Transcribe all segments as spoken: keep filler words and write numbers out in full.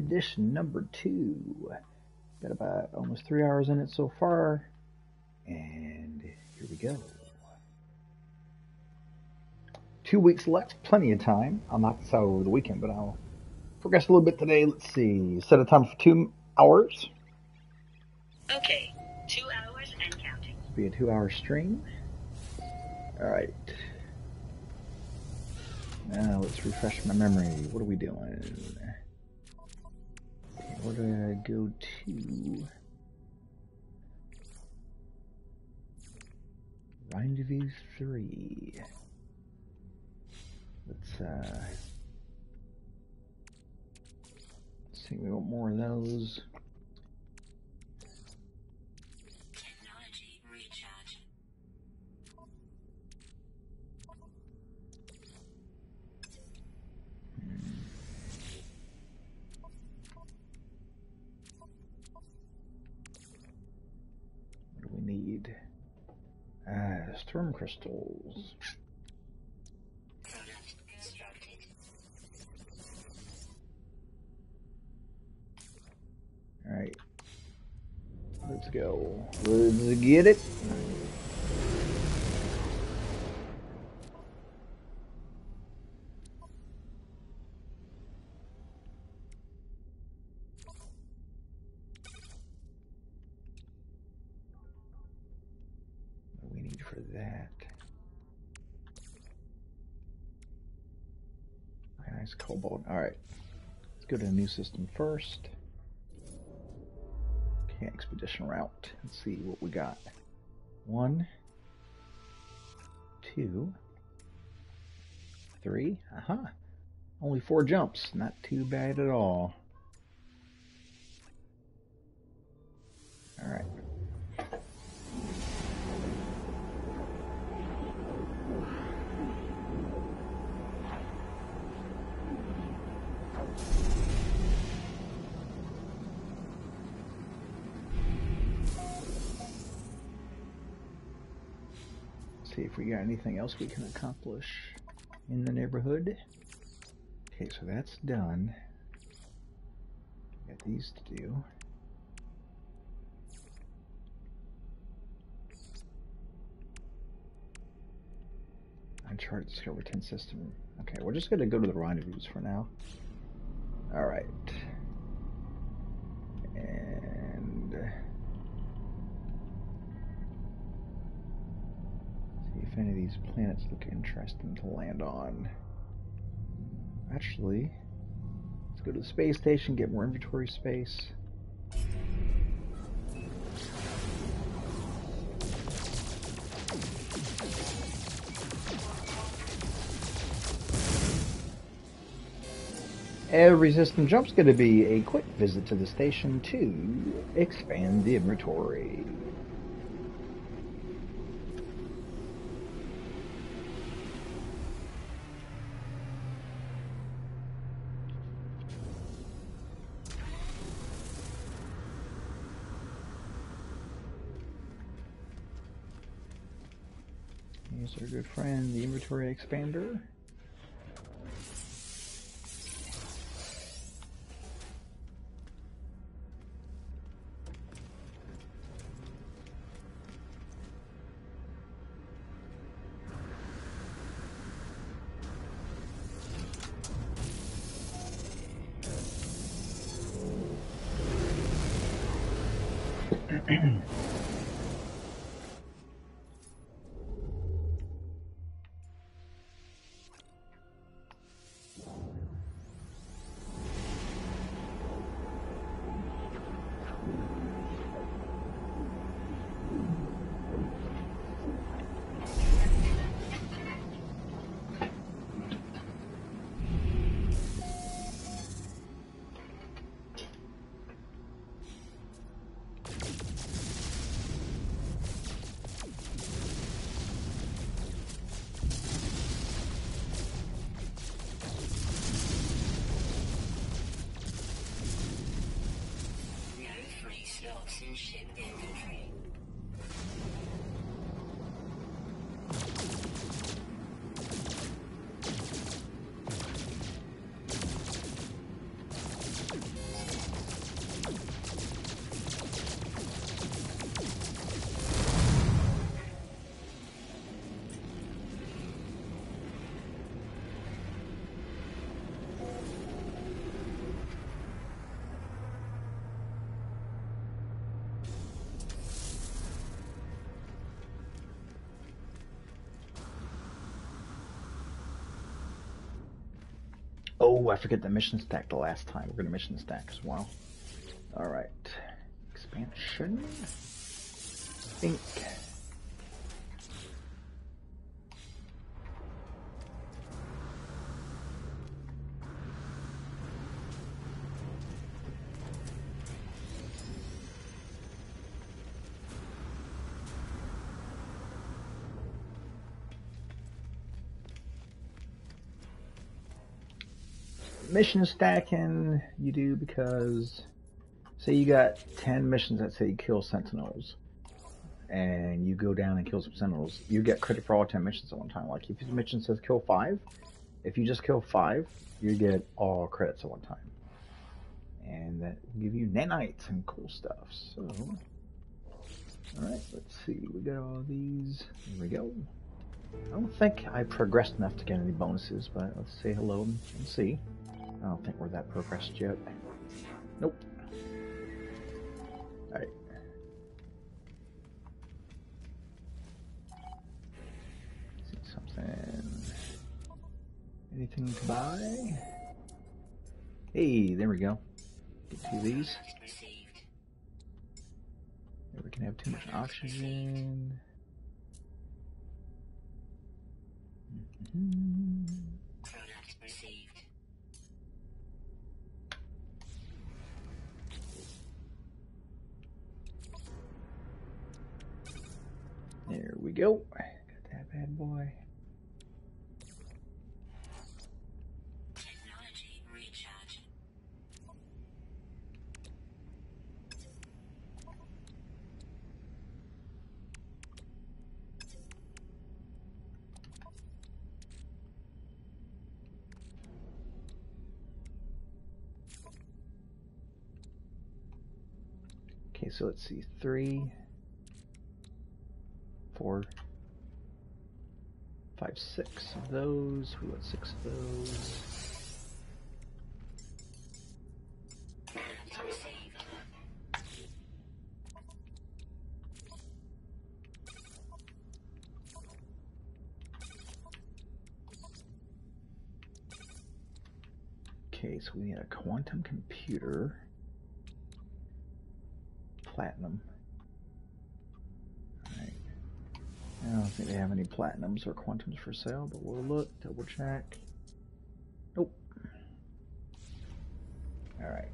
expedition number two. Got about almost three hours in it so far, and here we go. Two weeks left, plenty of time. I'll knock this out over the weekend, but I'll progress a little bit today. Let's see, set a time for two hours. Okay, two hours and counting. It'll be a two-hour stream. All right. Now let's refresh my memory. What are we doing? Okay, where do I go to? Rendezvous three. Let's uh let's see, we want more of those. Technology recharge. What do we need? Ah, storm crystals. Product constructed. Alright. Let's go. Let's get it. What do we need for that? Nice cobalt. Alright. Let's go to the new system first. Okay, expedition route. Let's see what we got. One, two, three. Aha. Uh-huh. Only four jumps. Not too bad at all. Alright. See if we got anything else we can accomplish in the neighborhood. Okay, so that's done. Got these to do. Uncharted Discover ten system. Okay, we're just gonna go to the rendezvous for now. Alright. And if any of these planets look interesting to land on. Actually, let's go to the space station, get more inventory space. Every system jump's going to be a quick visit to the station to expand the inventory. Here's our good friend, the inventory expander. Ship inventory. Oh, I forget the mission stack the last time. We're gonna mission stack as well. Alright. Expansion. Think. Mission stacking you do because say you got ten missions that say you kill sentinels and you go down and kill some sentinels, you get credit for all ten missions at one time. Like if your mission says kill five, if you just kill five, you get all credits at one time. And that will give you nanites and cool stuff. So alright, let's see. We got all these. Here we go. I don't think I progressed enough to get any bonuses, but let's say hello and see. I don't think we're that progressed yet. Nope. Alright. See something. Anything to buy? Hey, there we go. Get two of these. There we can have too much oxygen. Mm-hmm. There we go. Got that bad boy. Technology recharge. Okay, so let's see. Three. Four, five, six of those. We want six of those. Okay, so we need a quantum computer. Platinum. I don't think they have any platinums or quantums for sale, but we'll look, double check. Nope. Alright.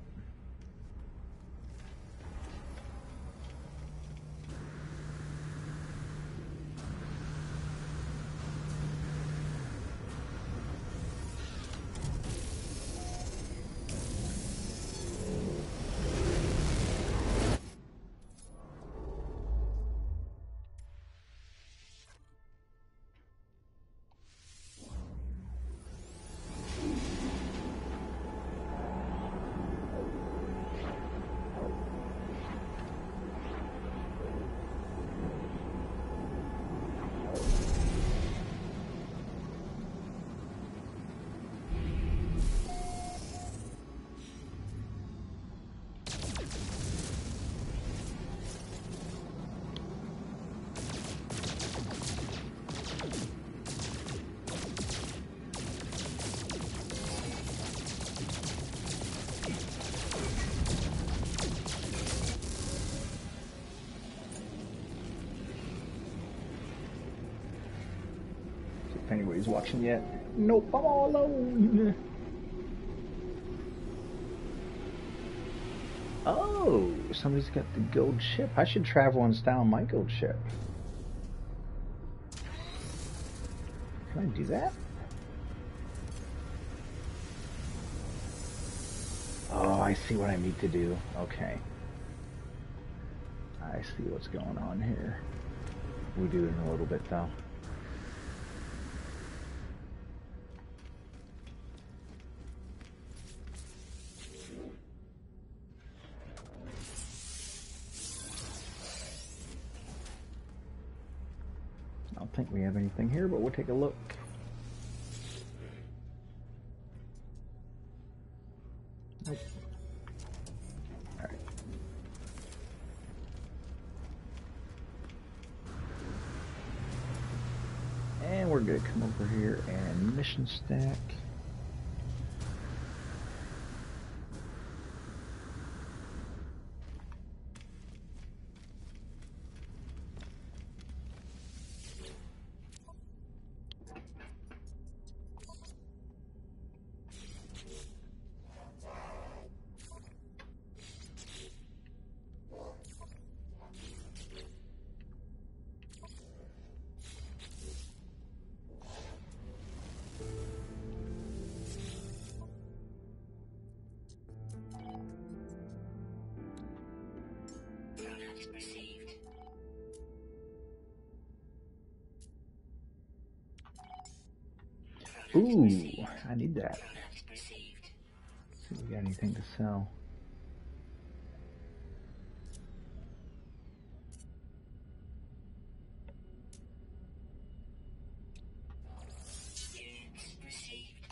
If anybody's watching yet. Nope, I'm all alone. Oh, somebody's got the gold ship. I should travel and style my gold ship. Can I do that? Oh, I see what I need to do. Okay. I see what's going on here. We'll do it in a little bit though. I don't think we have anything here, but we'll take a look. Nope. Alright. And we're gonna come over here and mission stack. Alert received. Ooh, I need that. Alert received. See if we got anything to sell. Units received.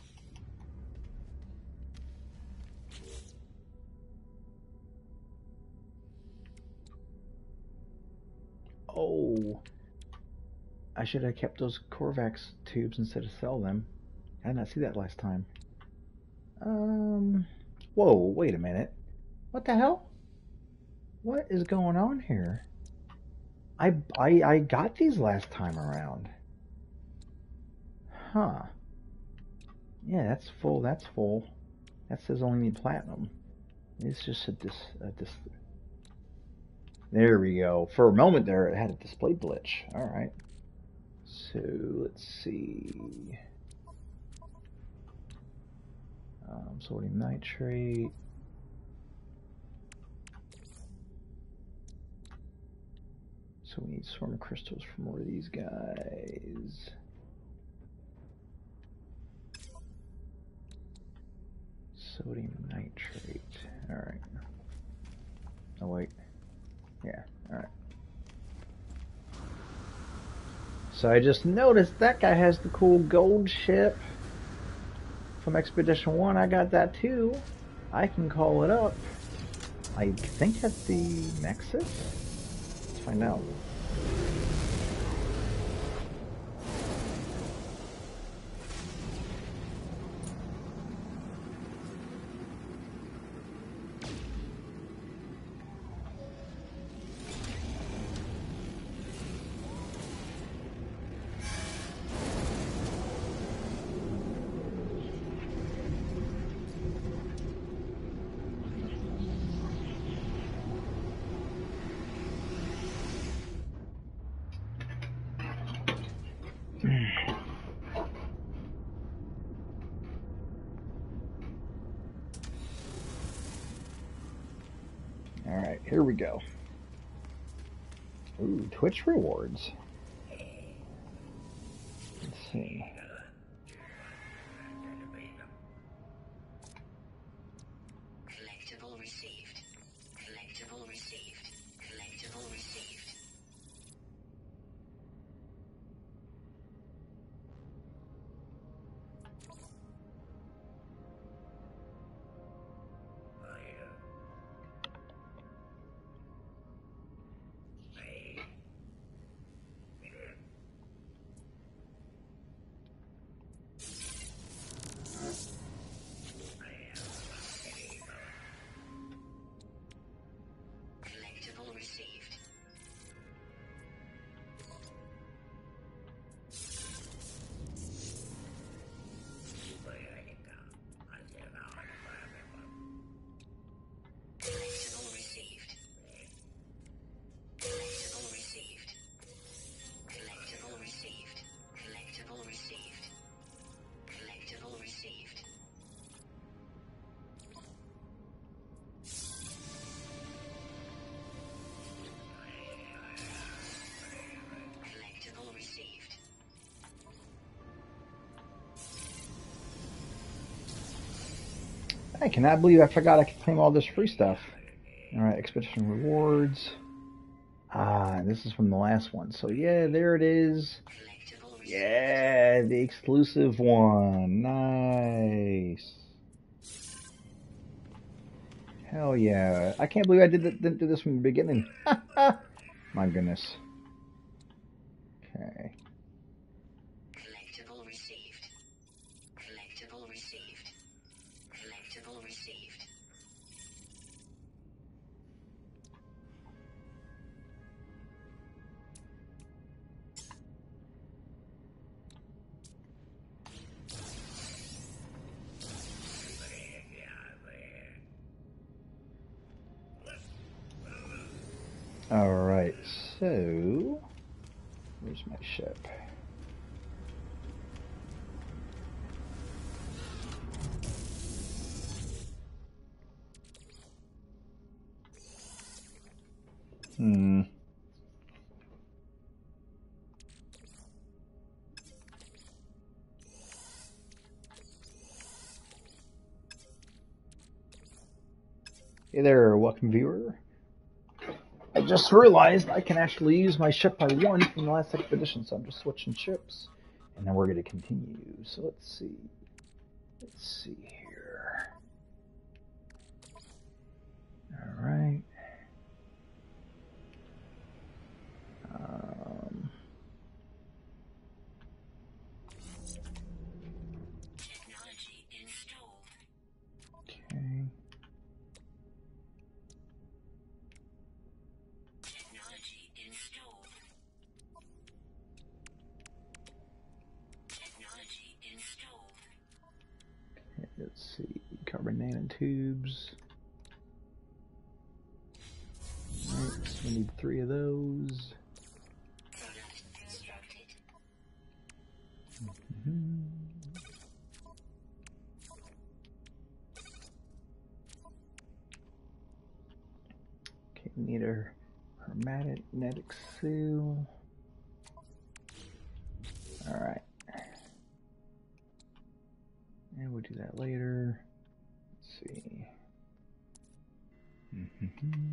Oh, I should have kept those Corvax tubes instead of sell them. I did not see that last time. Um, whoa, wait a minute. What the hell? What is going on here? I, I, I got these last time around. Huh. Yeah, that's full, that's full. That says only need platinum. It's just a dis, a dis... There we go. For a moment there, it had a display glitch. Alright. So, let's see. Um, sodium nitrate. So we need swarm crystals for more of these guys. Sodium nitrate. Alright. Oh wait. Yeah, alright. So I just noticed that guy has the cool gold ship from Expedition one. I got that too. I can call it up. I think at the Nexus? Let's find out. Alright, here we go. Ooh, Twitch rewards. Let's see. Collectible received. Collectible received. Collectible received. Collectible received. Collectible received. Collectible received. Collectible received. Collectible received. Collectible received. Collectible received. I cannot believe I forgot I could claim all this free stuff. Alright, Expedition rewards. Ah, this is from the last one. So yeah, there it is. Collectible received. Yeah, the exclusive one. Nice. Hell yeah. I can't believe I did th- didn't do this from the beginning. My goodness. Okay. Collectible received. Collectible received. Collectible received. Alright, so... Where's my ship? Hmm. Hey there, welcome viewer. I just realized I can actually use my ship by one from the last expedition, so I'm just switching ships. And then we're going to continue. So let's see. Let's see here. Alright. Um, Technology installed. okay. Technology installed. Technology installed. Okay, let's see. Carbon nanotubes. Alright, so we need three of those. Product constructed. Mhm. Okay, we need a hermetic seal. Alright. And we'll do that later. Let's see. Mm-hmm.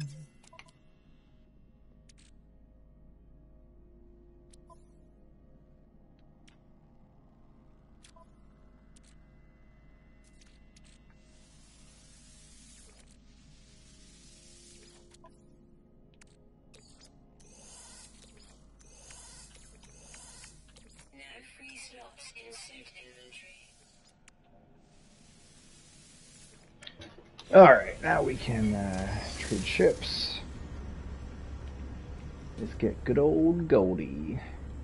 No free slots in suit inventory. Alright, now we can uh, trade ships. Let's get good old Goldie.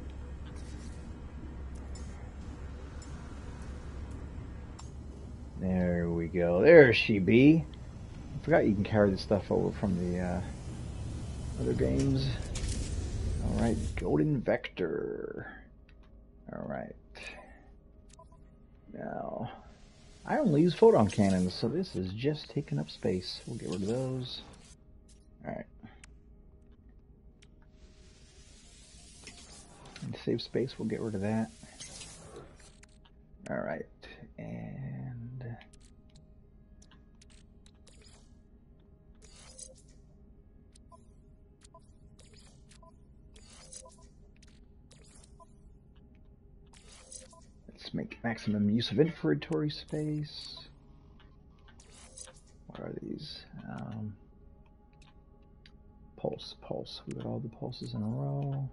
There we go. There she be. I forgot you can carry this stuff over from the uh, other games. Alright, Golden Vector. Alright. Now, I only use photon cannons, so this is just taking up space. We'll get rid of those. Alright. And save space, we'll get rid of that. Alright, and let's make maximum use of inventory space. What are these? Um, pulse, pulse. We got all the pulses in a row.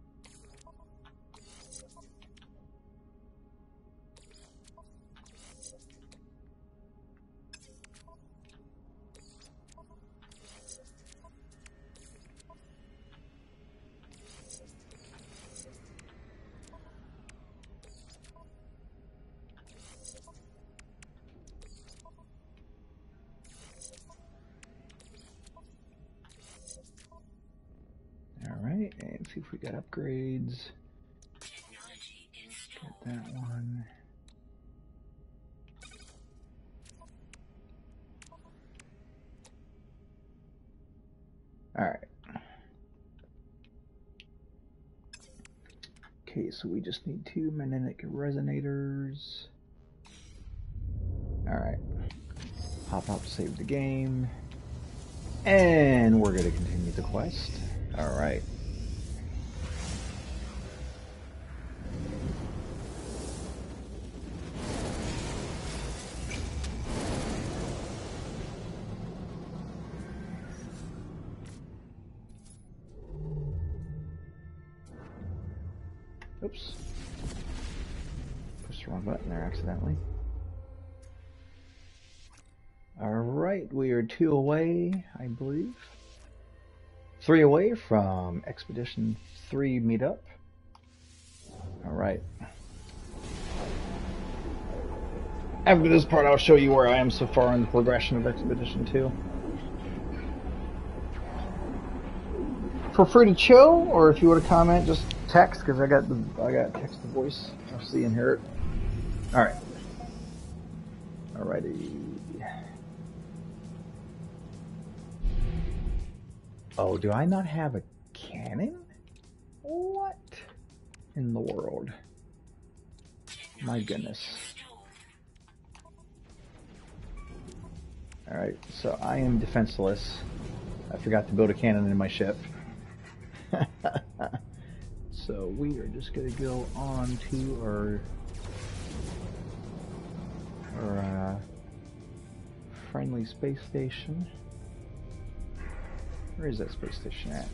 Alright, and see if we got upgrades. Technology Get installed. that one. Alright. Okay, so we just need two magnetic resonators. Alright. Hop out to save the game. And we're going to continue the quest. Alright. Oops. Pushed the wrong button there accidentally. Alright, we are two away, I believe. Three away from Expedition three meetup. Alright. After this part, I'll show you where I am so far in the progression of Expedition two. Feel free to chill, or if you want to comment, just text, because I got the I got text to voice. I'll see and hear it. Alright. Alrighty. Oh, do I not have a cannon? What in the world? My goodness. Alright, so I am defenseless. I forgot to build a cannon in my ship. So we are just going to go on to our, our uh, friendly space station. Where is that space station at?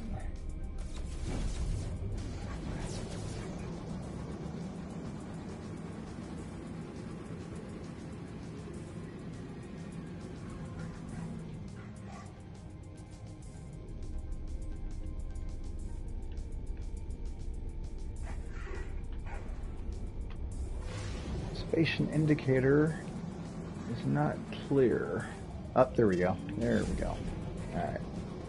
Station indicator is not clear. Up, oh, there we go. There we go. Alright.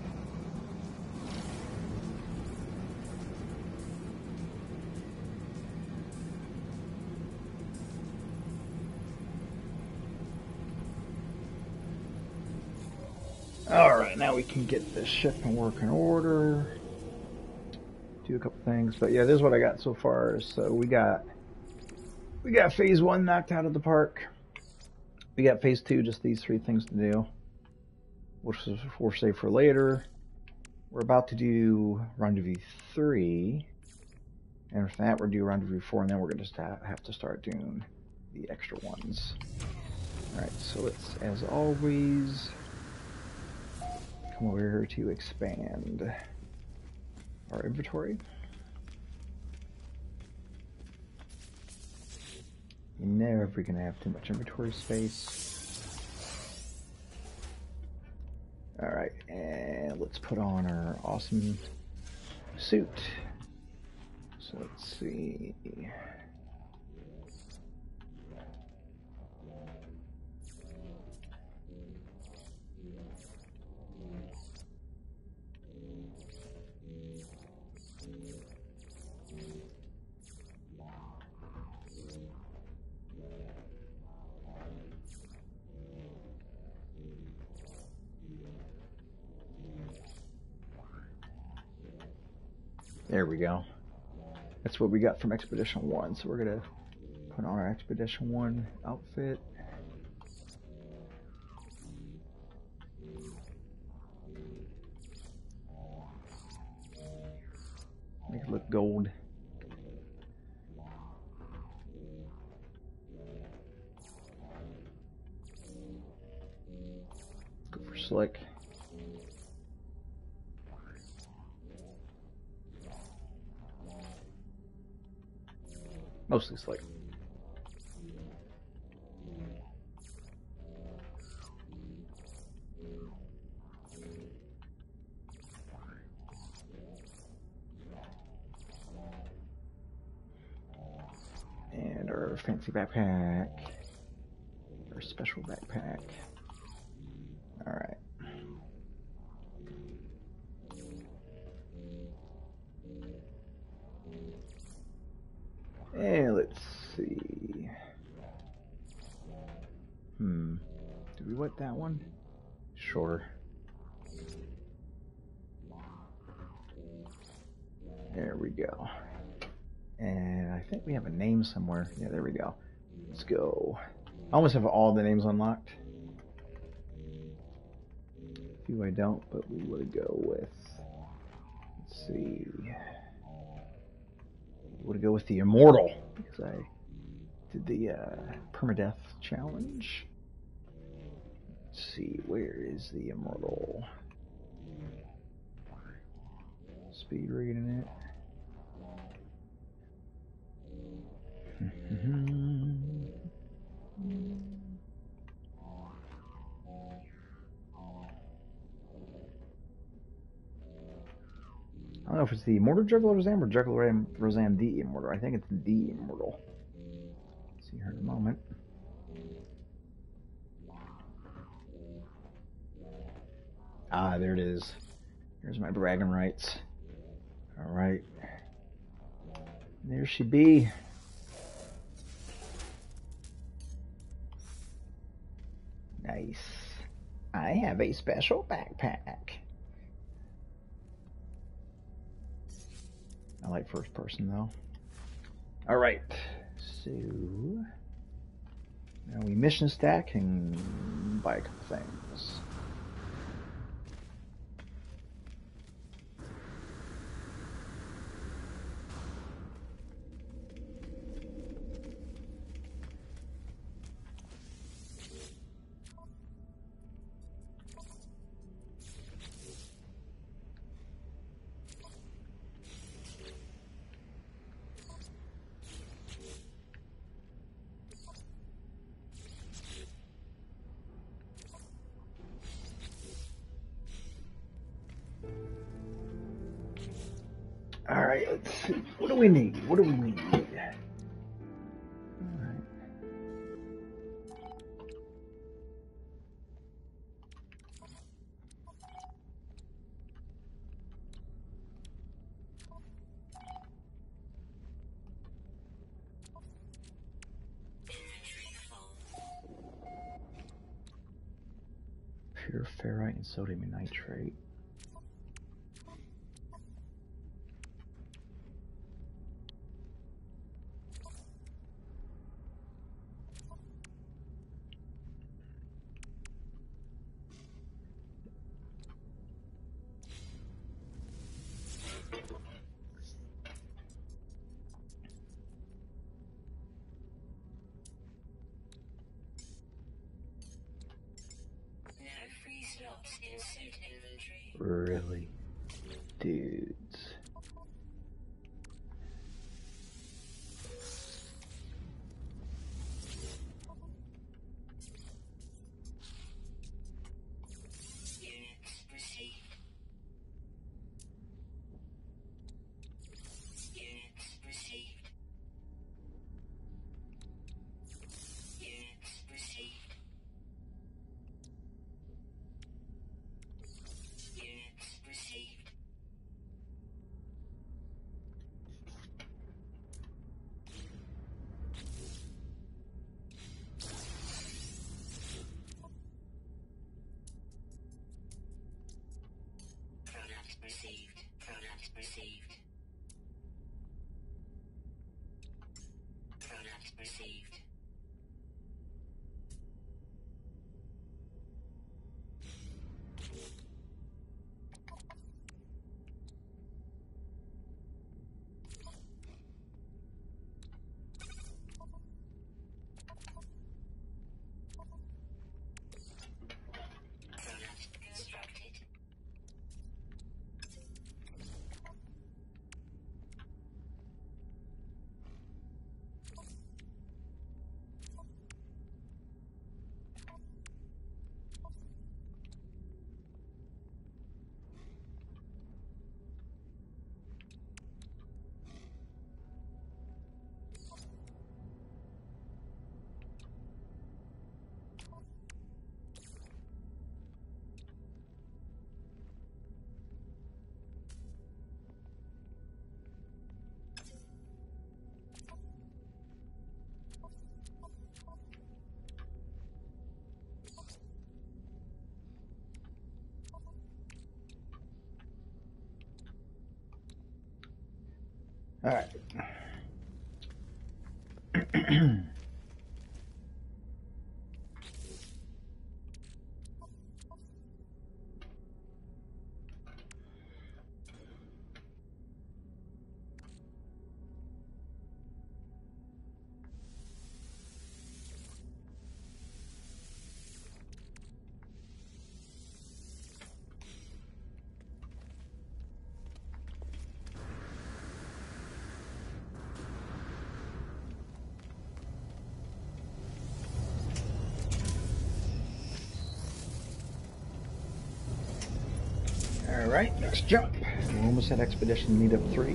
Alright, now we can get this ship in working order. Do a couple things. But yeah, this is what I got so far. So we got We got phase one knocked out of the park. We got phase two, just these three things to do, which is we'll save for later. We're about to do rendezvous three, and for that we're do rendezvous four, and then we're gonna just have to start doing the extra ones. All right, so let's, as always, come over here to expand our inventory. You're never gonna have too much inventory space. Alright, and let's put on our awesome suit. So let's see. There we go. That's what we got from Expedition one. So we're going to put on our Expedition one outfit. Make it look gold. Go for slick. Mostly slick. And our fancy backpack. Our special backpack. Alright. And let's see. Hmm. Do we want that one? Sure. There we go. And I think we have a name somewhere. Yeah, there we go. Let's go. I almost have all the names unlocked. A few I don't, but we will go with. Let's see. We'll go with the Immortal because I did the uh, permadeath challenge. Let's see, where is the Immortal? Speed reading it. I don't know if it's the Immortal Juggler Rozam or Juggler Rozam the Immortal. I think it's the Immortal. See her in a moment. Ah, there it is. Here's my bragging rights. Alright. There she be. Nice. I have a special backpack. like first person though. All right, so now we mission stack and buy a couple things. All right, let's see. What do we need? What do we need? All right. Pure ferrite and sodium nitrate. Slots in suit inventory. Really? Dudes. Units received. Units received. Units received. Units received. Product received. Product received. Product received. Product constructed. All right. All right, next jump. We're almost at Expedition Meetup three.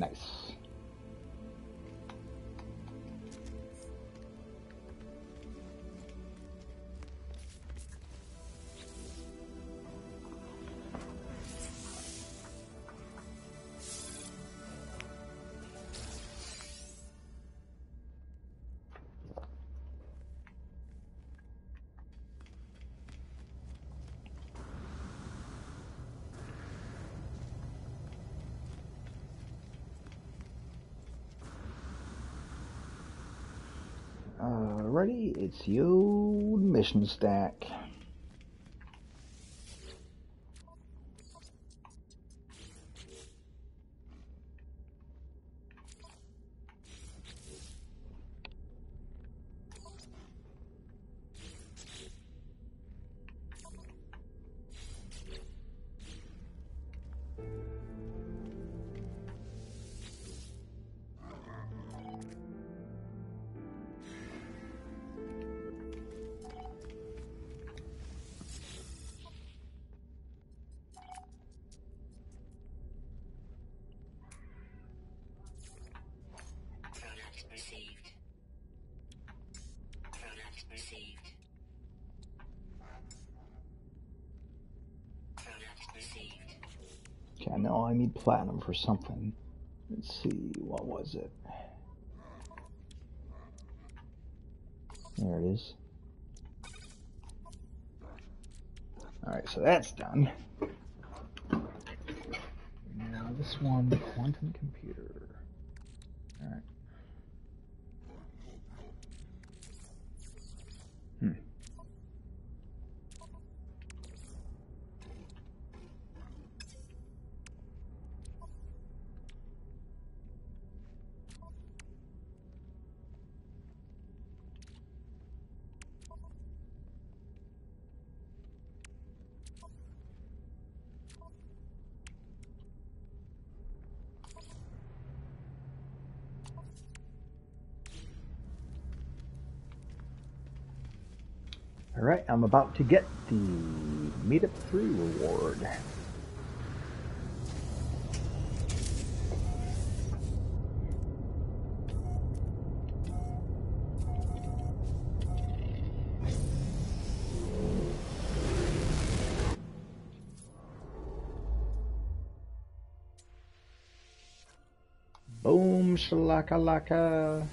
Nice. Alrighty, it's the old mission stack. Okay, I know I need platinum for something. Let's see, what was it? There it is. Alright, so that's done. Now this one, quantum computer. Alright. Hmm. Alright, I'm about to get the Meetup three reward. Boom, shalaka-laka.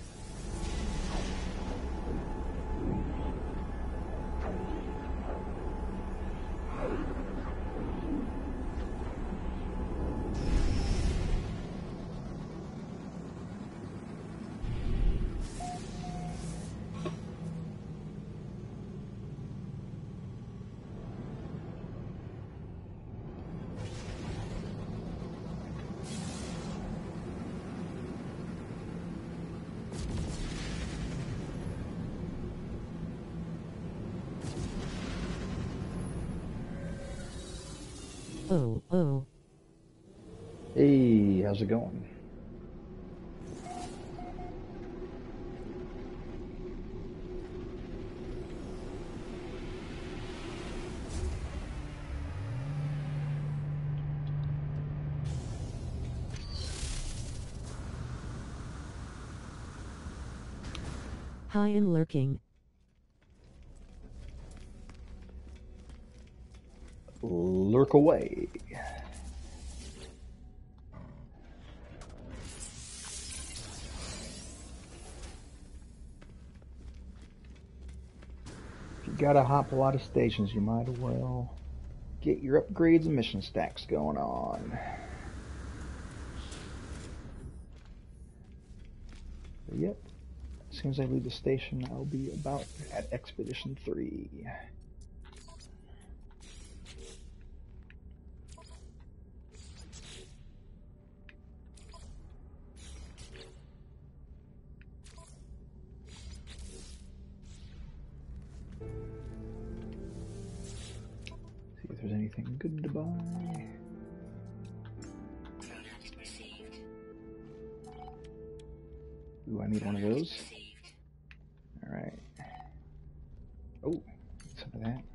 Oh, oh. Hey, how's it going? High and lurking. Lurk away. If you gotta hop a lot of stations, you might as well get your upgrades and mission stacks going on. But yep, as soon as I leave the station, I'll be about at Expedition three. See if there's anything good to buy. Ooh, I need one of those. Alright. Oh, some of that.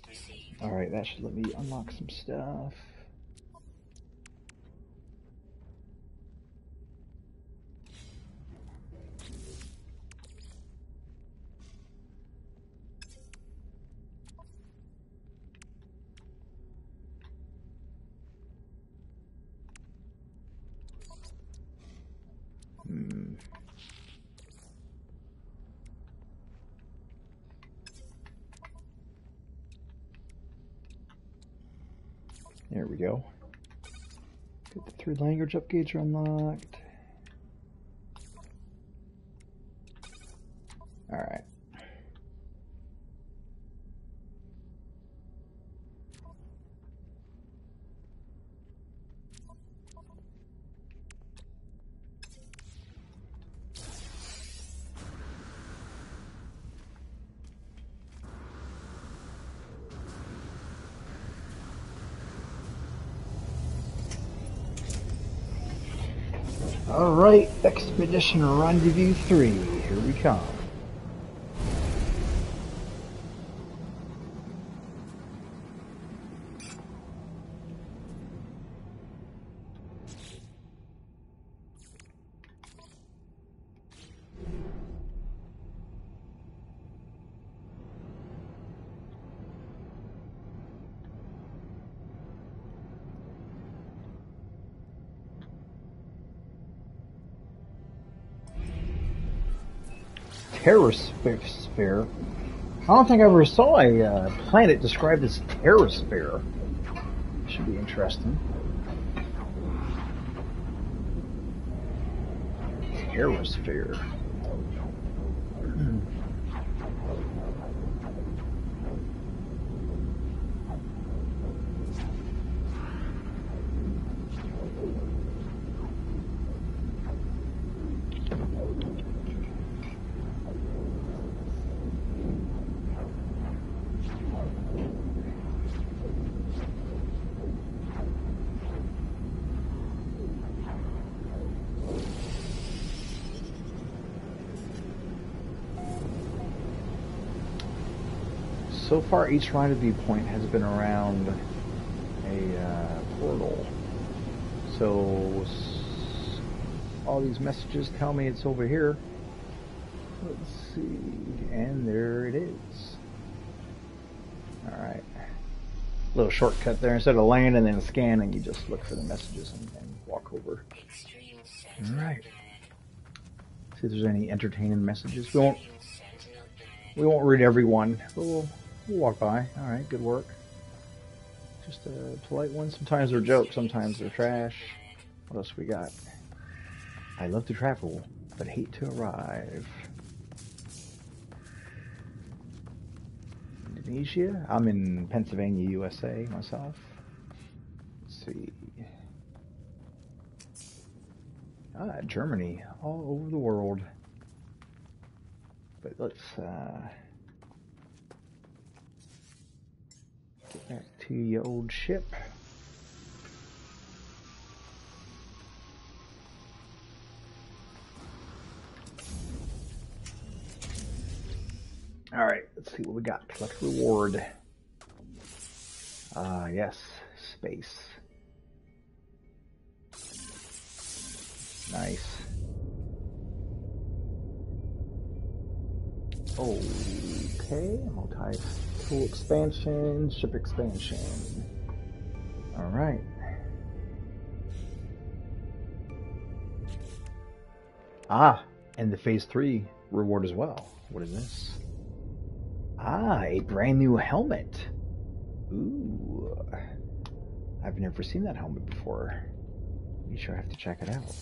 received. Alright, that should let me unlock some stuff. Hmm. There we go. Get the three language upgrades are unlocked. Alright. Alright, Expedition Rendezvous three, here we come. Terrasphere. I don't think I ever saw a uh, planet described as Terrasphere. Should be interesting. Terrasphere. Hmm. So far, each rendezvous point has been around a uh, portal. So all these messages tell me it's over here. Let's see, and there it is. All right, little shortcut there. Instead of landing and then scanning, you just look for the messages and, and walk over. All right. See if there's any entertaining messages. We won't. We won't read every one, but we'll. We'll walk by. Alright, good work. Just a polite one. Sometimes they're jokes, sometimes they're trash. What else we got? I love to travel, but hate to arrive. Indonesia? I'm in Pennsylvania, U S A myself. Let's see. Ah, Germany. All over the world. But let's, uh... get back to your old ship. Alright, let's see what we got. Collect reward. Ah, uh, yes. Space. Nice. Okay, multi-tool expansion, ship expansion. Alright. Ah, and the phase three reward as well. What is this? Ah, a brand new helmet. Ooh. I've never seen that helmet before. You sure have to check it out.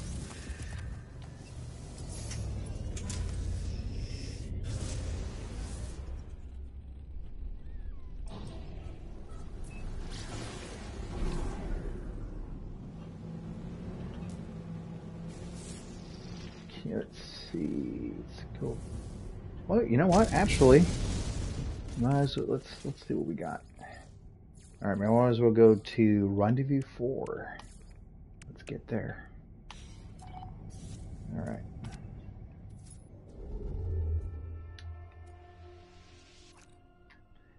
Let's see. Let's go. Well, you know what? Actually, might as well, let's let's see what we got. All right, might as well go to Rendezvous four. Let's get there. All right.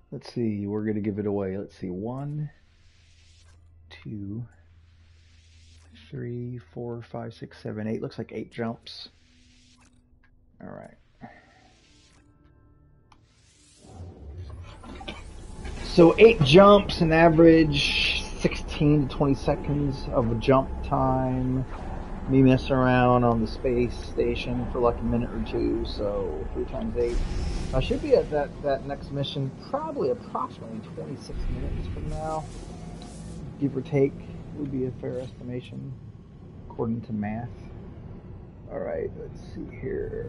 Let's see, we're going to give it away. Let's see, one, two, three, four, five, six, seven, eight. Looks like eight jumps. All right. So eight jumps, an average sixteen to twenty seconds of a jump time. Me messing around on the space station for like a minute or two, so three times eight. I should be at that, that next mission probably approximately twenty-six minutes from now, give or take, would be a fair estimation, according to math. Alright, let's see here.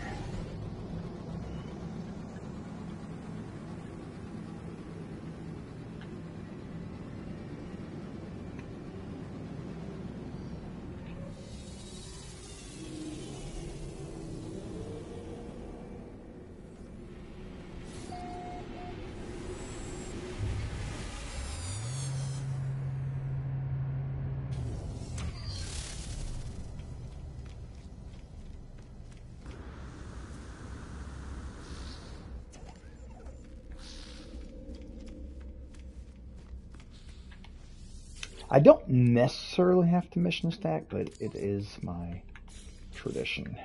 I don't necessarily have to mission stack, but it is my tradition.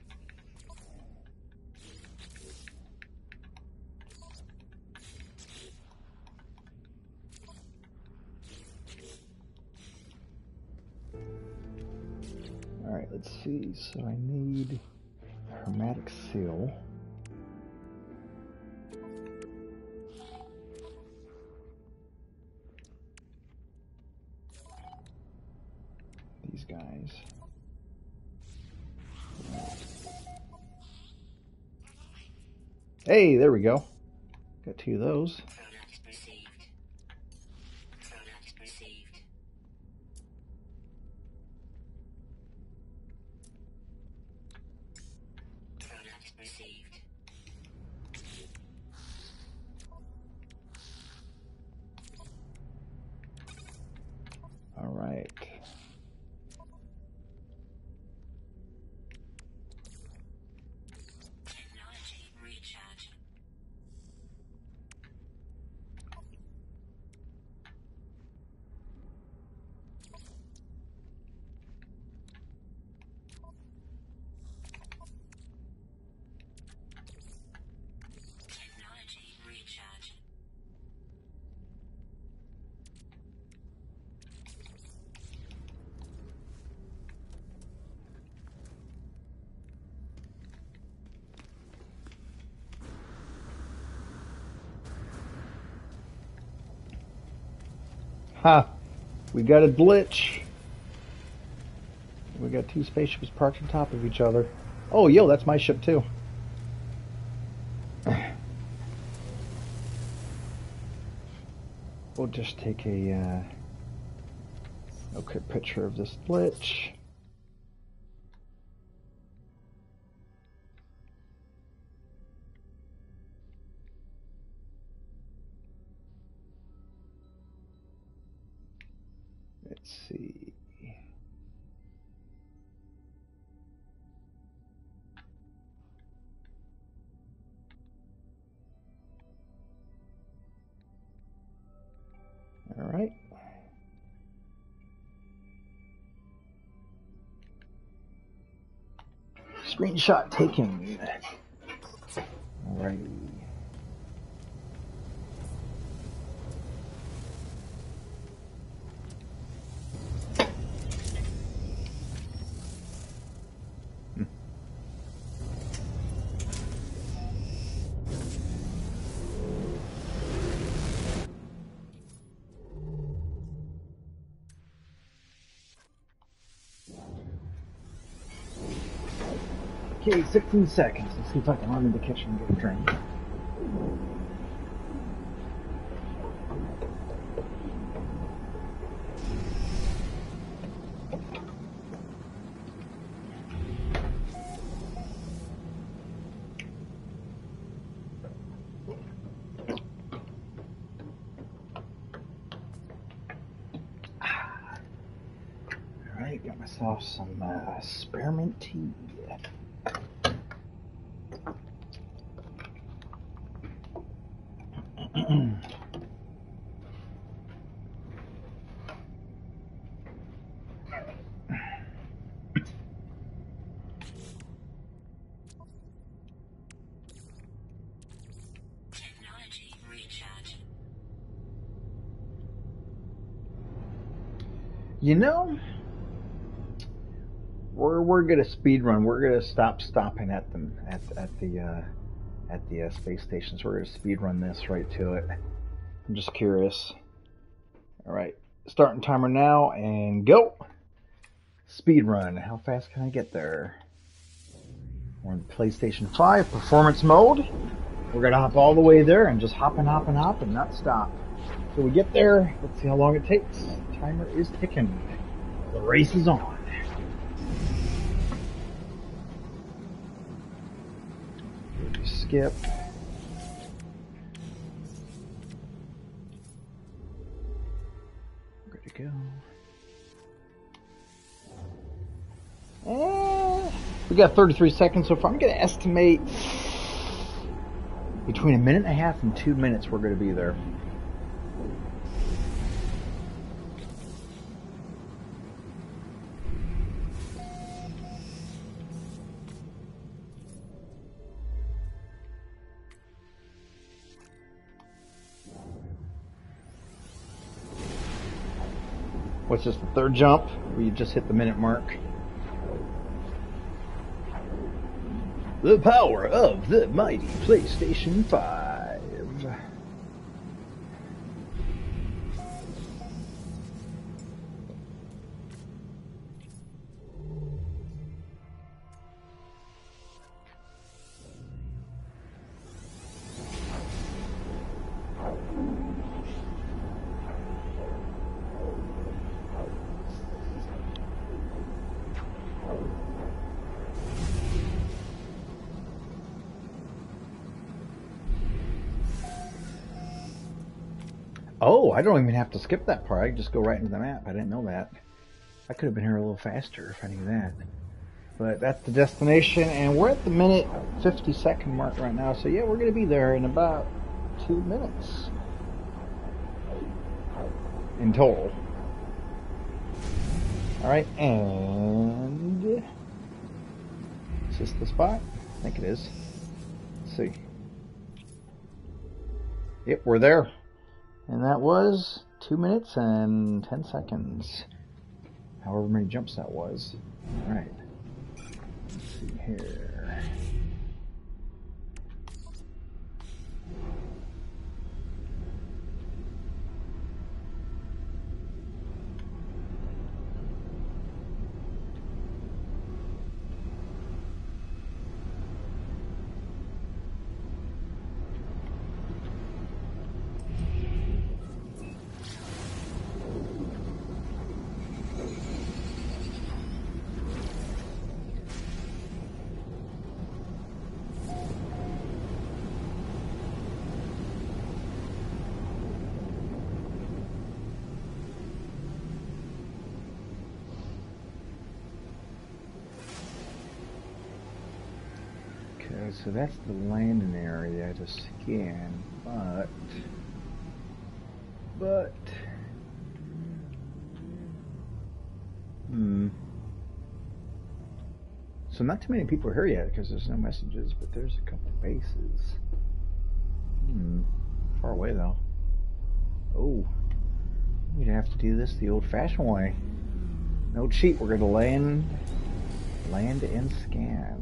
Alright, let's see. So I need Hermetic Seal. These guys. Hey, there we go. Got two of those. Product received. Product received. Product received. All right. Technology recharge. Technology recharge. Ha! We got a glitch. We got two spaceships parked on top of each other. Oh, yo, that's my ship too. We'll just take a uh, okay picture of this glitch. Let's see. All right. Screenshot taken. All right. Okay, sixteen seconds. Let's see if I can run in the kitchen and get a drink. Alright, got myself some uh, spearmint tea. You know, we're we're gonna speed run. We're gonna stop stopping at them at at the uh, at the uh, space stations. We're gonna speed run this right to it. I'm just curious. All right, starting timer now and go. Speed run. How fast can I get there? We're in PlayStation five performance mode. We're gonna hop all the way there and just hop and hop and hop and not stop. So we get there. Let's see how long it takes. Timer is ticking. The race is on. Skip. Good to go. And we got thirty-three seconds so far. I'm going to estimate between a minute and a half and two minutes we're going to be there. What's this, the third jump? Where you just hit the minute mark. The power of the mighty PlayStation five. Oh, I don't even have to skip that part. I can just go right into the map. I didn't know that. I could have been here a little faster if I knew that. But that's the destination, and we're at the minute fifty second mark right now. So yeah, we're going to be there in about two minutes in total. All right, and is this the spot? I think it is. Let's see. Yep, we're there. And that was two minutes and ten seconds. However many jumps that was. Alright. Let's see here. So that's the landing area to scan, but, but, hmm. So not too many people are here yet because there's no messages, but there's a couple bases. Hmm. Far away though. Oh. We'd have to do this the old-fashioned way. No cheat. We're going to land, land and scan.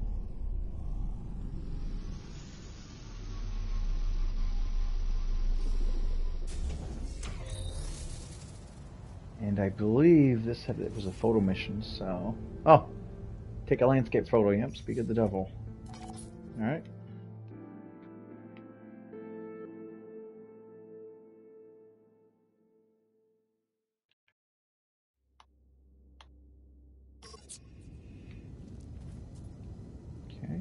And I believe this said it was a photo mission, so... Oh! Take a landscape photo, yep, speak of the devil. Alright. Okay.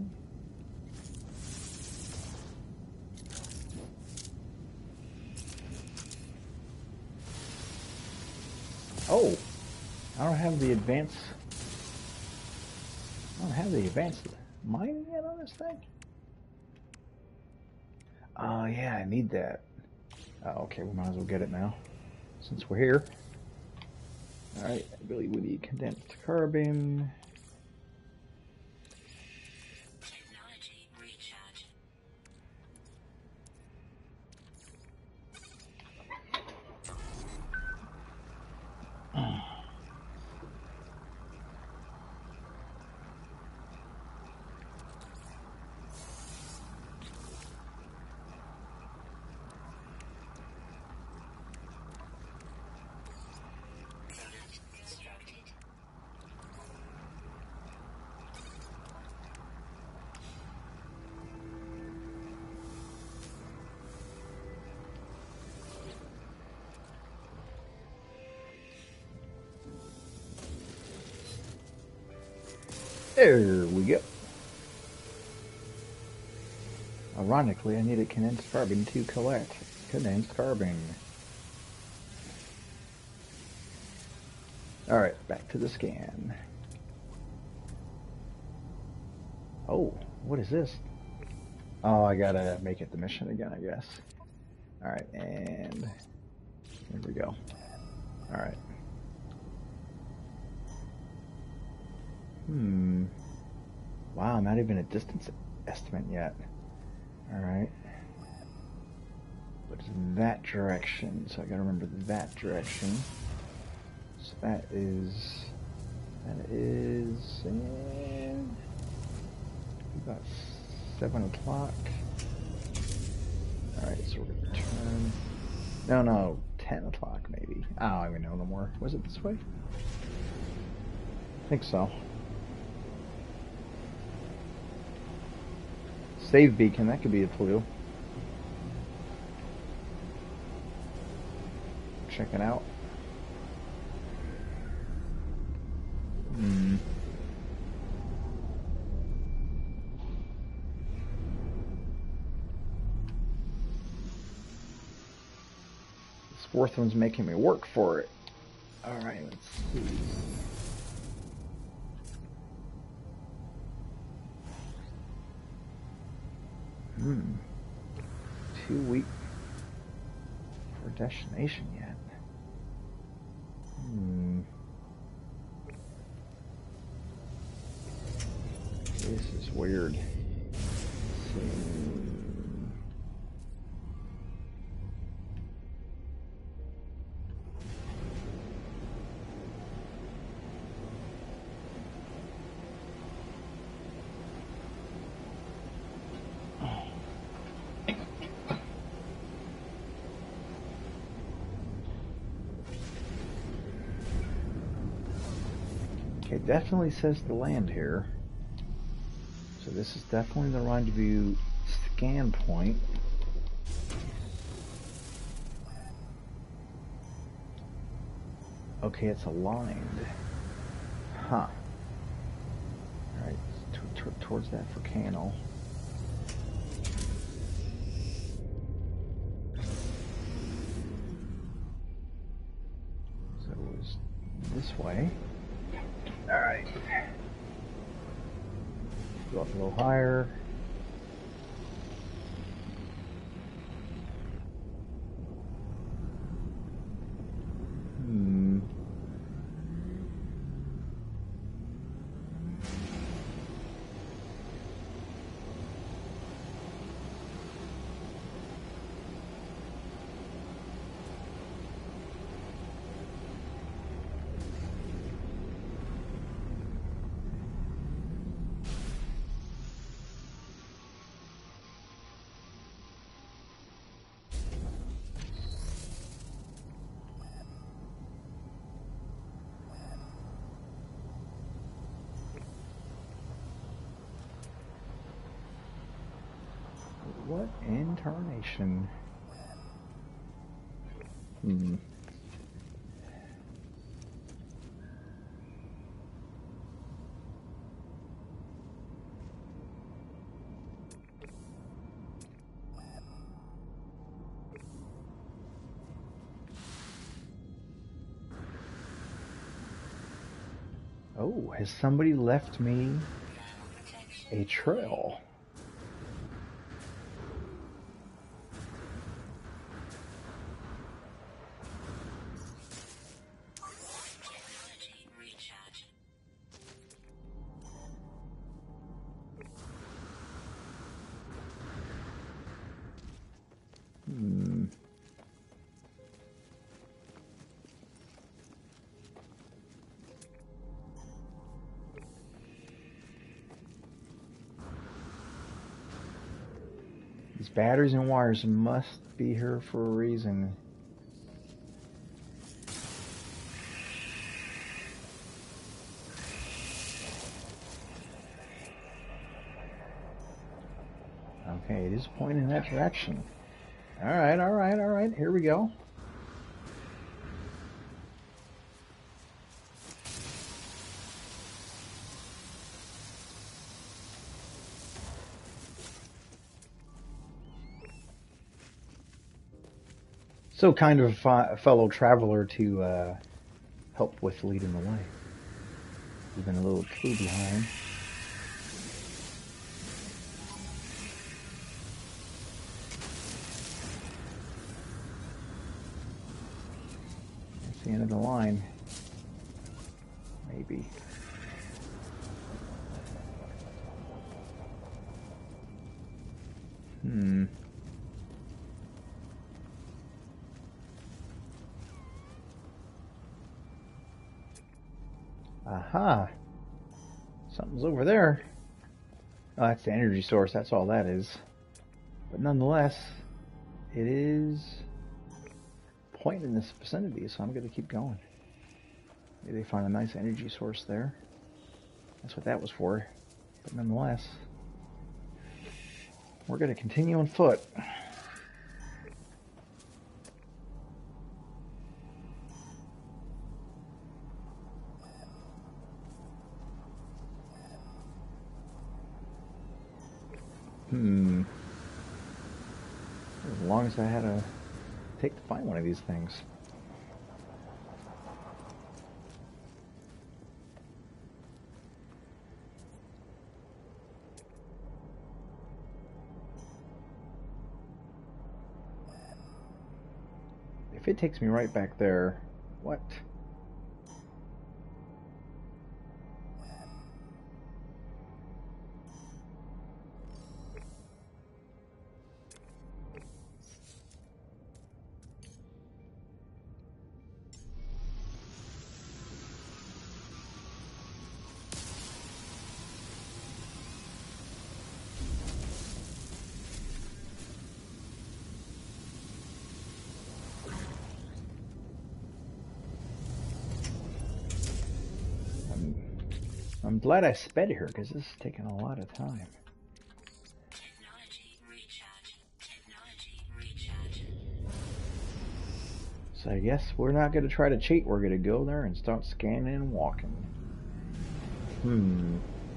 Oh! I don't have the advanced... I don't have the advanced mining yet on this thing? Oh, yeah, I need that. Oh, okay, we might as well get it now, since we're here. Alright, I believe we need condensed carbon. Technology recharge. There we go. Ironically, I needed condensed carbon to collect condensed carbon. Alright, back to the scan. Oh, what is this? Oh, I gotta make it the mission again, I guess. Alright, and here we go. Alright. Hmm. Wow, not even a distance estimate yet. Alright. What is that direction? So I gotta remember that direction. So that is... That is... And about seven o'clock. Alright, so we're gonna turn... No, no, ten o'clock maybe. I don't even know no more. Was it this way? I think so. Save beacon, that could be a clue. Check it out. Hmm. This fourth one's making me work for it. Alright, let's see. Hmm. Too weak for destination yet. Hmm. This is weird. Let's see. It definitely says to land here. So this is definitely the rendezvous scan point. Okay, it's aligned. Huh. Alright, t t towards that volcano. So it was this way. Alright. Go up a little higher. Hmm. What in tarnation? Hmm. Oh, has somebody left me a trail? Hmm. These batteries and wires must be here for a reason. Okay, it is pointing in that direction. Alright, alright, alright, here we go. So kind of a fellow traveler to uh, help with leading the way. Leaving a little clue behind. That's the end of the line. Maybe. Hmm. Aha. Something's over there. Oh, that's the energy source. That's all that is. But nonetheless, it is pointing in this vicinity, so I'm going to keep going. Maybe they find a nice energy source there. That's what that was for. But nonetheless, we're going to continue on foot. Hmm. As long as I had to take to find one of these things. If it takes me right back there, what? I'm glad I sped here because this is taking a lot of time. Technology recharge. Technology recharge. So I guess we're not going to try to cheat. We're going to go there and start scanning and walking. Hmm.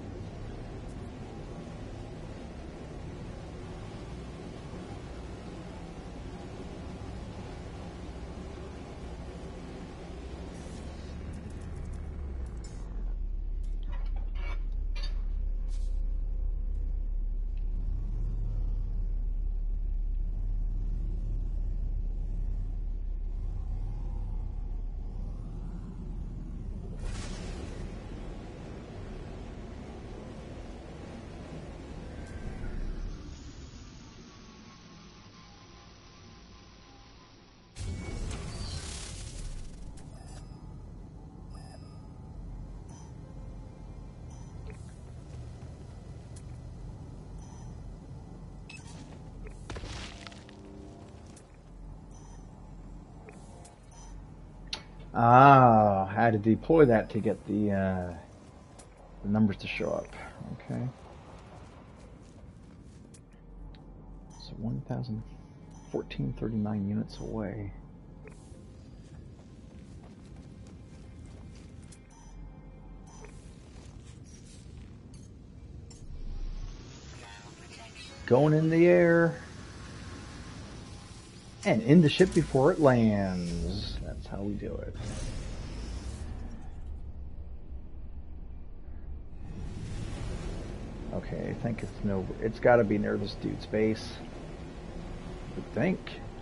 Ah, I had to deploy that to get the, uh, the numbers to show up. Okay. So one thousand fourteen thirty-nine units away. Going in the air. And in the ship before it lands. That's how we do it. Okay, I think it's no. It's got to be near this dude's base. I would think.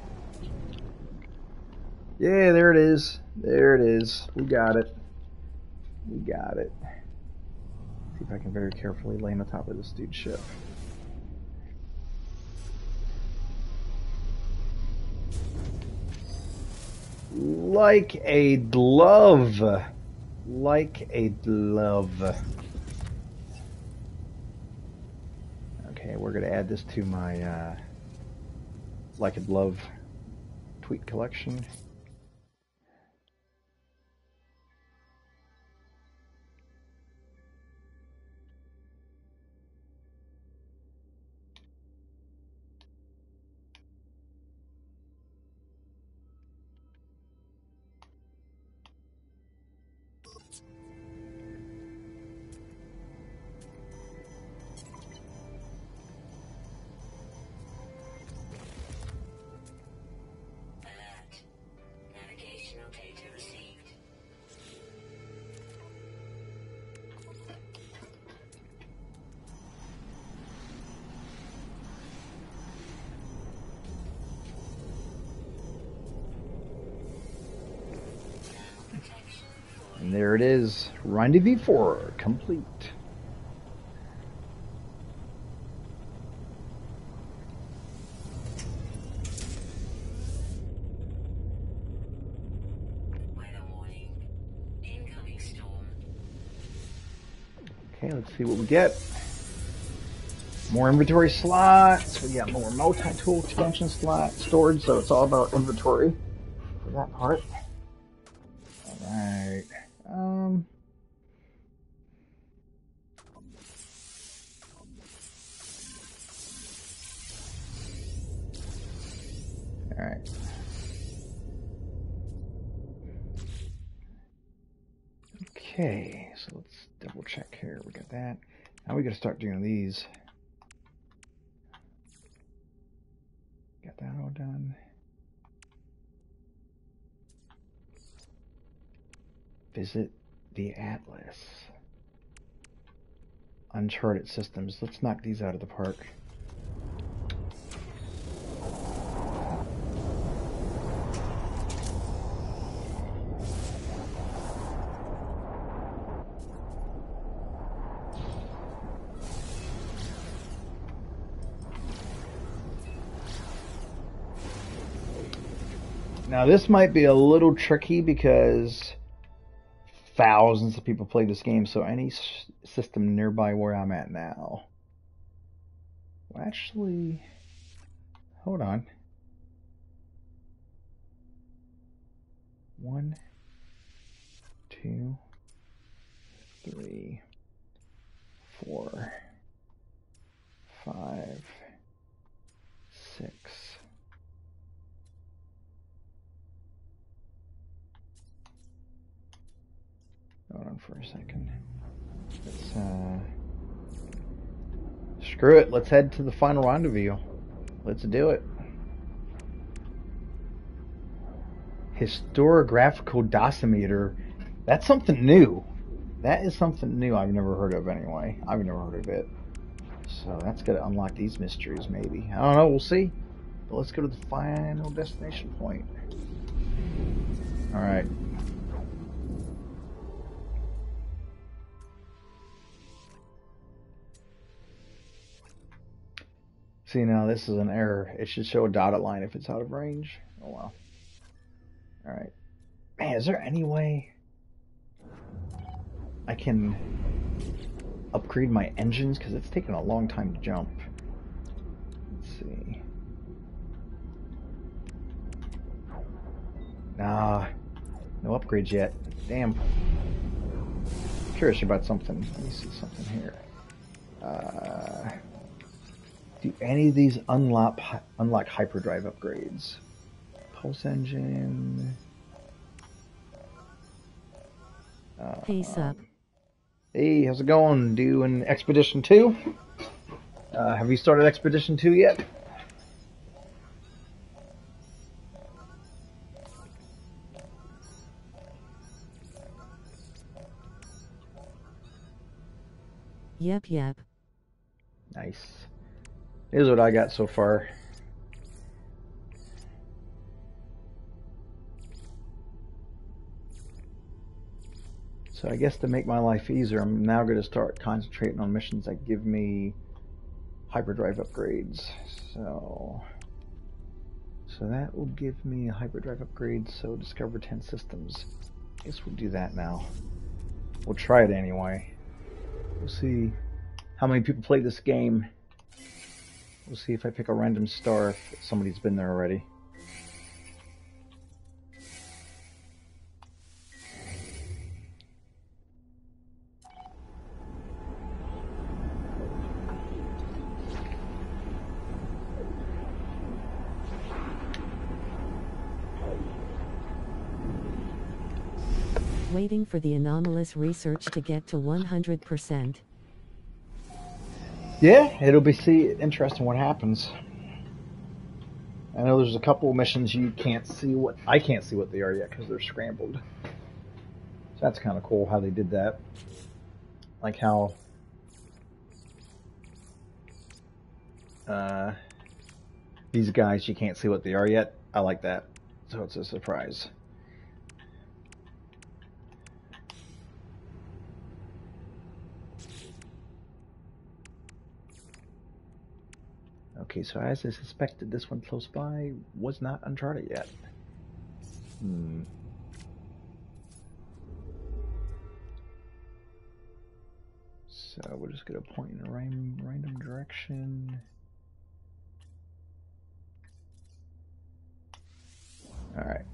Yeah, there it is. There it is. We got it. We got it. See if I can very carefully land on top of this dude's ship. Like a glove. Like a glove. Okay, we're going to add this to my uh, Like a Glove tweet collection. Alert. And there it is. Rendezvous four complete. Weather warning. Incoming storm. Okay, let's see what we get. More inventory slots. We got more multi-tool expansion slots stored, so it's all about inventory for that part. Alright. Um Alright. Okay, so let's double check here. We got that. Now we gotta start doing these. Got that all done. Visit the Atlas. Uncharted systems. Let's knock these out of the park. Now this might be a little tricky because thousands of people play this game, so any s- system nearby where I'm at now. Well, actually, hold on. One, two, three, four, five, six. Hold on for a second. Let's, uh, screw it. Let's head to the final rendezvous. Let's do it. Historiographical dosimeter. That's something new. That is something new I've never heard of anyway. I've never heard of it. So that's going to unlock these mysteries maybe. I don't know. We'll see. But let's go to the final destination point. Alright. See, now this is an error. It should show a dotted line if it's out of range. Oh well. Alright. Man, is there any way I can upgrade my engines? Because it's taking a long time to jump. Let's see. Nah. No upgrades yet. Damn. I'm curious about something. Let me see something here. Uh... Do any of these unlock unlock hyperdrive upgrades? Pulse engine. Uh, Peace up. Hey, how's it going? Doing Expedition two? Uh, have you started Expedition two yet? Yep, yep. Nice. Here's what I got so far. So I guess to make my life easier, I'm now going to start concentrating on missions that give me hyperdrive upgrades. So, so that will give me a hyperdrive upgrade. So discover ten systems. I guess we'll do that now. We'll try it anyway. We'll see how many people play this game. We'll see if I pick a random star if somebody's been there already. Waiting for the anomalous research to get to one hundred percent. Yeah, it'll be see interesting what happens. I know there's a couple of missions you can't see what I can't see what they are yet because they're scrambled. So that's kind of cool how they did that. Like how uh, these guys you can't see what they are yet. I like that. So it's a surprise. Okay, so as I suspected, this one close by was not Uncharted yet. Hmm. So we'll just get a point in a random, random direction. All right.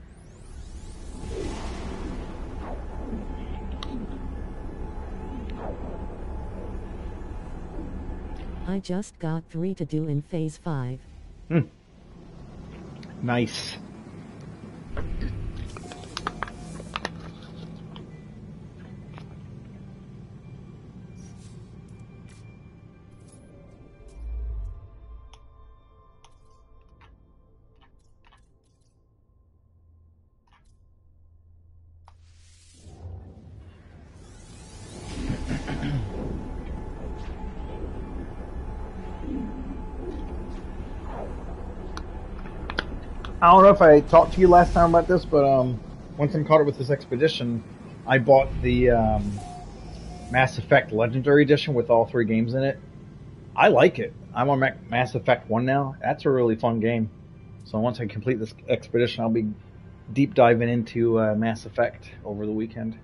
I just got three to do in phase five. Hmm. Nice. I don't know if I talked to you last time about this, but um, once I'm caught up with this expedition, I bought the um, Mass Effect Legendary Edition with all three games in it. I like it. I'm on Mass Effect one now. That's a really fun game. So once I complete this expedition, I'll be deep diving into uh, Mass Effect over the weekend.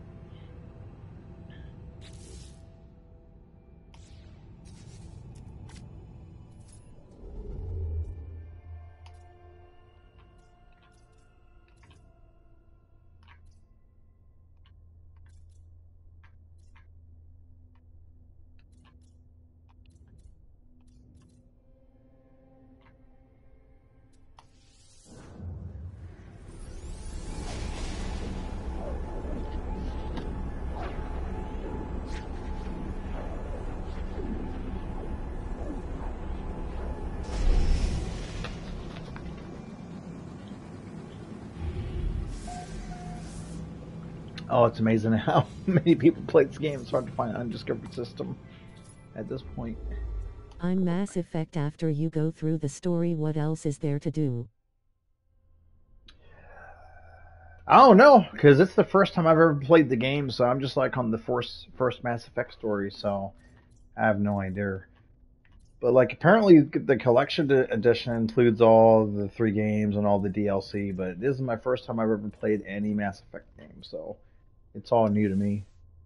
Oh, it's amazing how many people play this game. It's hard to find an undiscovered system at this point. I'm Mass Effect. After you go through the story, what else is there to do? I don't know, because it's the first time I've ever played the game, so I'm just like on the first, first Mass Effect story, so I have no idea. But like apparently the collection edition includes all the three games and all the D L C, but this is my first time I've ever played any Mass Effect game, so it's all new to me.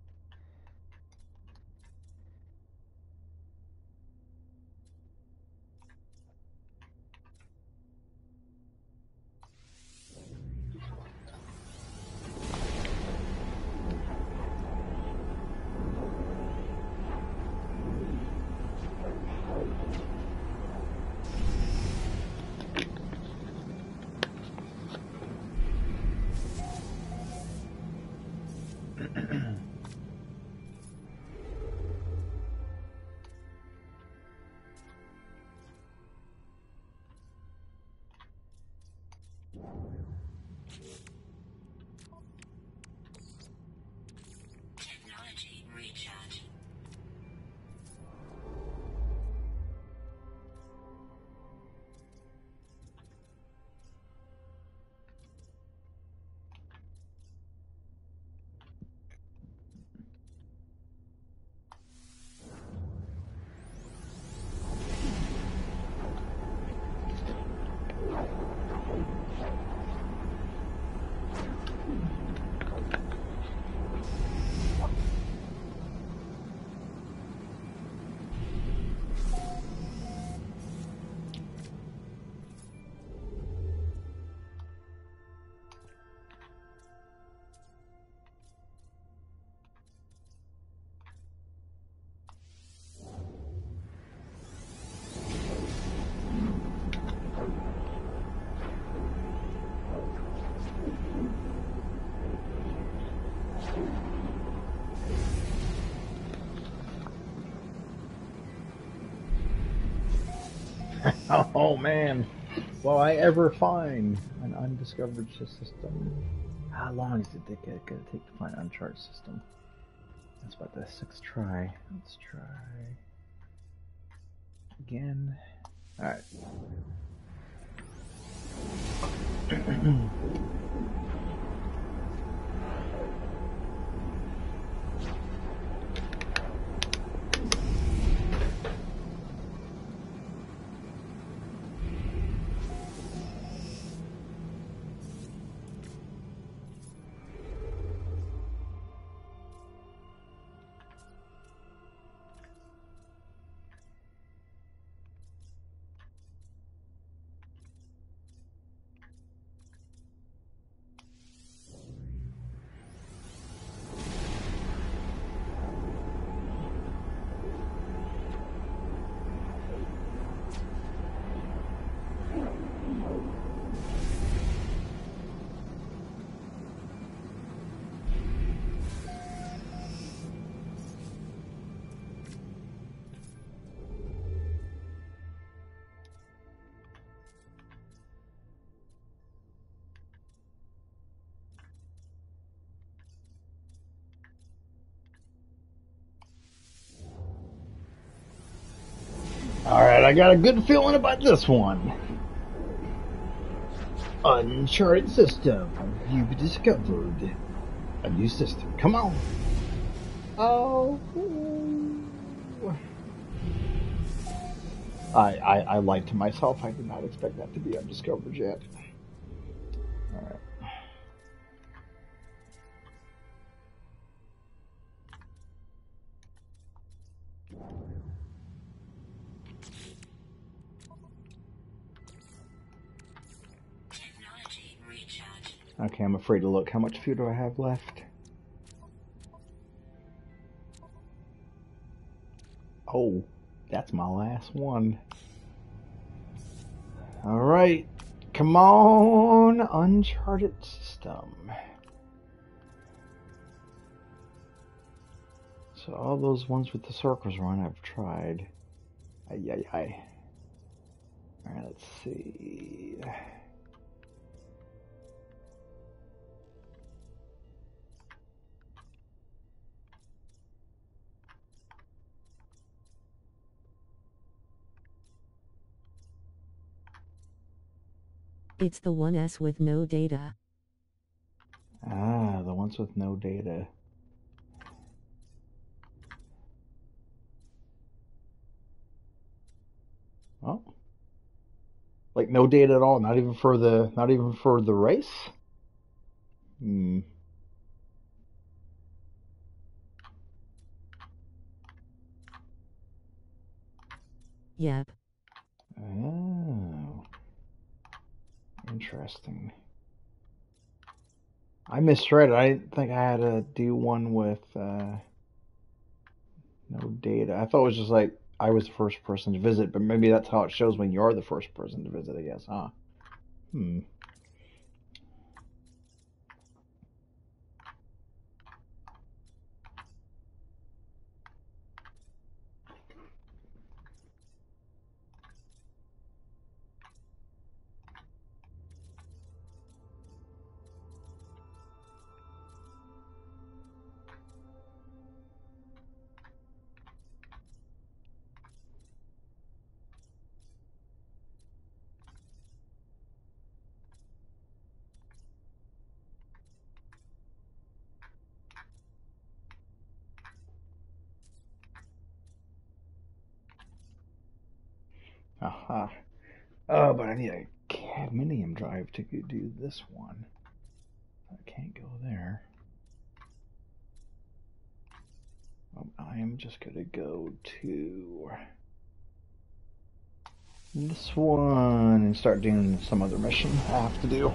Technology recharge. Oh man, will I ever find an undiscovered system? How long is it gonna take to find an uncharted system? That's about the sixth try. Let's try again. All right. I got a good feeling about this one. Uncharted system. You've discovered a new system. Come on. Oh. I, I, I lied to myself. I did not expect that to be undiscovered yet. Alright. Okay, I'm afraid to look. How much fuel do I have left? Oh, that's my last one. Alright. Come on, Uncharted system. So all those ones with the circles around I've tried. Ay, ay, ay. Alright, let's see. It's the one S with no data. Ah, the ones with no data. Oh. Like no data at all, not even for the not even for the race? Hmm. Yep. Oh. Interesting. I misread it. I didn't think I had to do one with uh, no data. I thought it was just like I was the first person to visit, but maybe that's how it shows when you're the first person to visit, I guess, huh? Hmm. Aha. Oh, but I need a cadmium drive to do this one. I can't go there. Um, I am just gonna go to this one and start doing some other mission I have to do.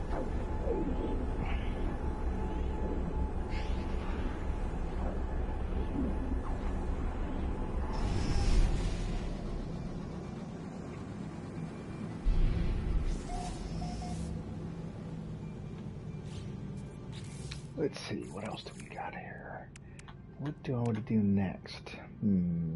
Let's see, what else do we got here? What do I want to do next? Hmm.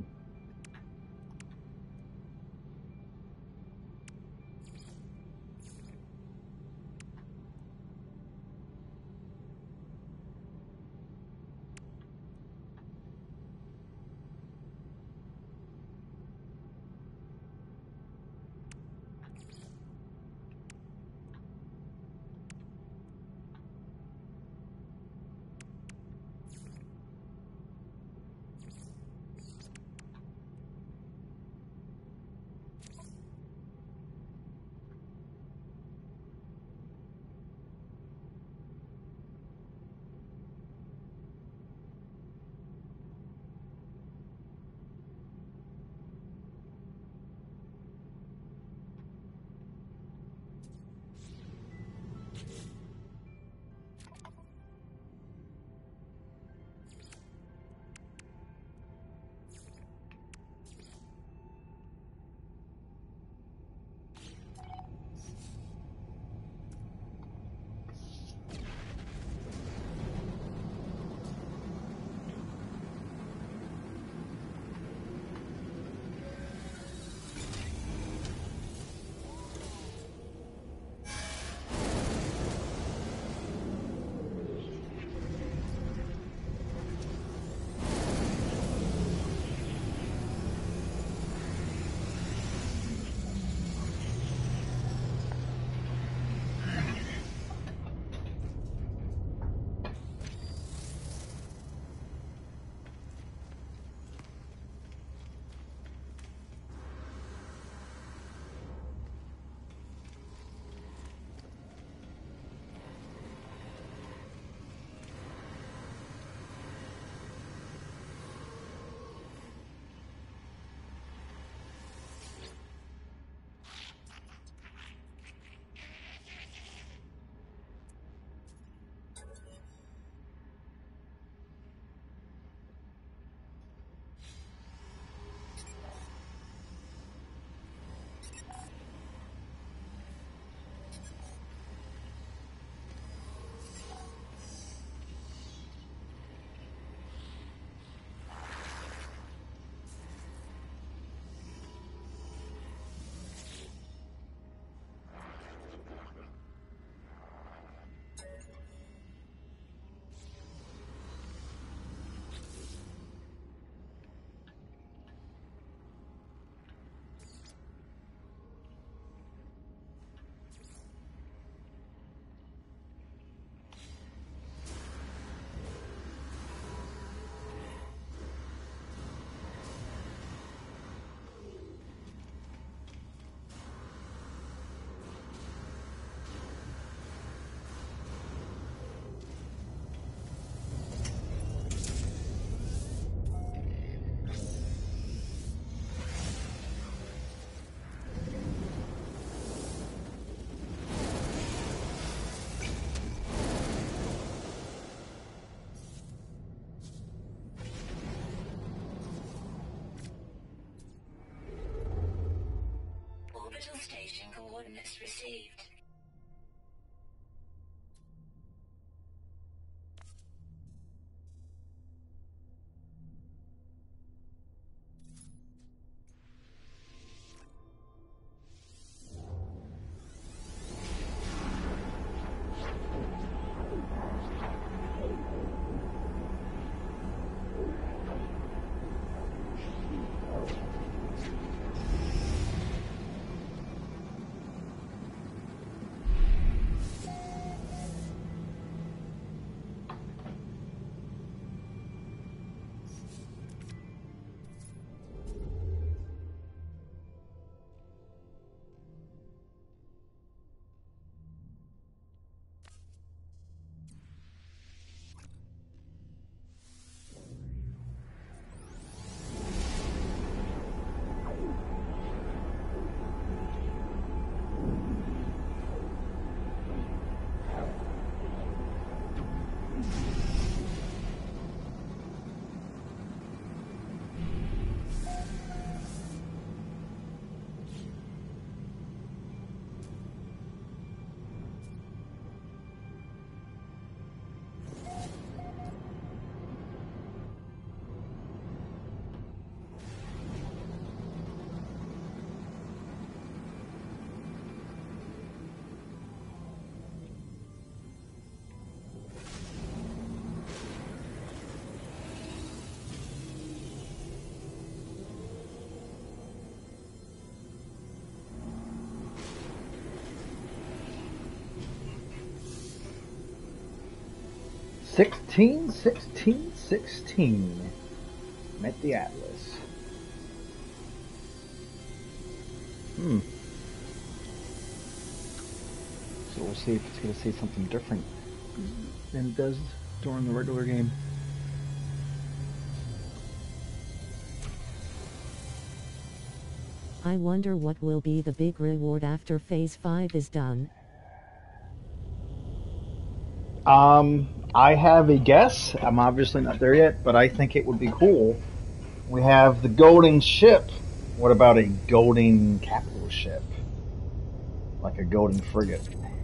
Capital station coordinates received. Sixteen, sixteen, sixteen. Met the Atlas. Hmm. So we'll see if it's going to say something different than it does during the regular game. I wonder what will be the big reward after Phase five is done. Um, I have a guess. I'm obviously not there yet, but I think it would be cool. We have the Golding ship. What about a Golding capital ship? Like a Golding frigate.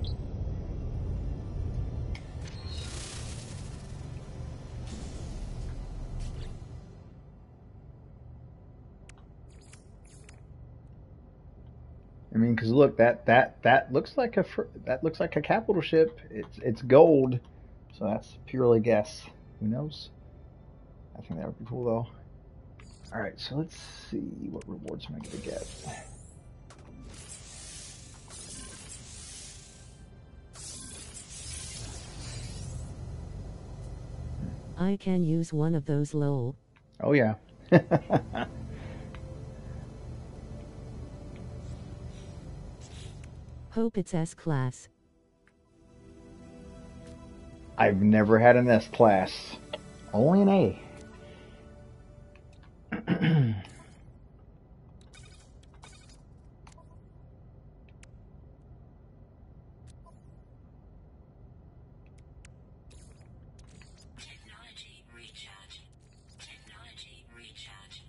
I mean, because look, that that that looks like a fr- that looks like a capital ship. It's it's gold, so that's purely guess. Who knows? I think that would be cool though. All right, so let's see what rewards am I gonna get. I can use one of those lol. Oh yeah. Hope it's S-Class. I've never had an S class, only an A. Technology recharge. Technology recharge.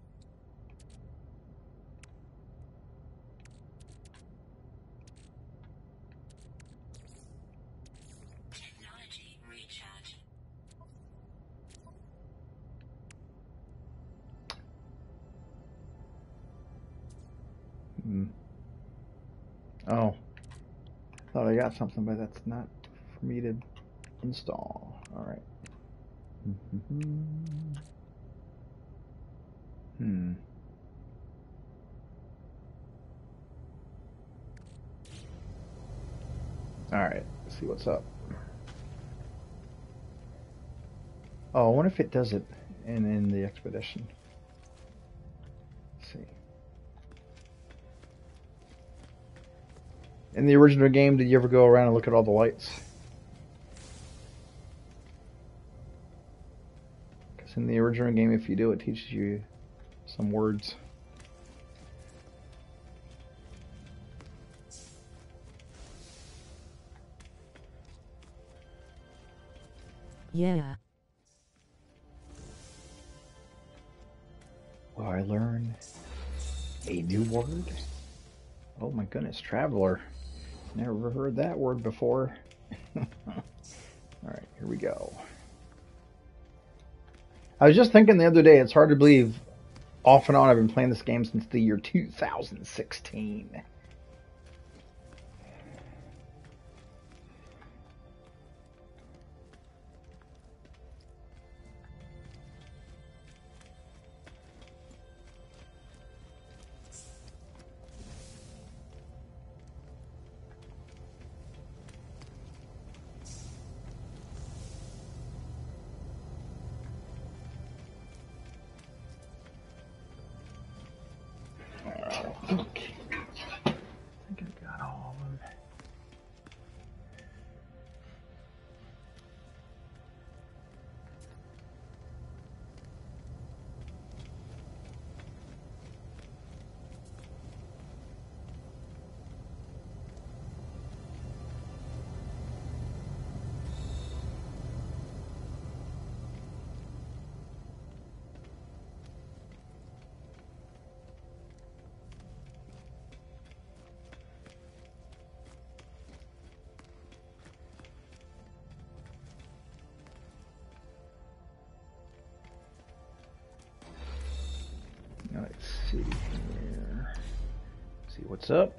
Technology recharge. Hmm. Oh, thought I got something, but that's not for me to install. All right. Hmm. All right. Let's see what's up. Oh, I wonder if it does it in in the expedition. Let's see. In the original game, did you ever go around and look at all the lights? Because in the original game, if you do, it teaches you some words. Yeah. Will I learn a new word? Oh my goodness, traveler. Never heard that word before. Alright, here we go. I was just thinking the other day, it's hard to believe, off and on, I've been playing this game since the year two thousand sixteen. I think, I think I got all of them. Let's see here. See what's up.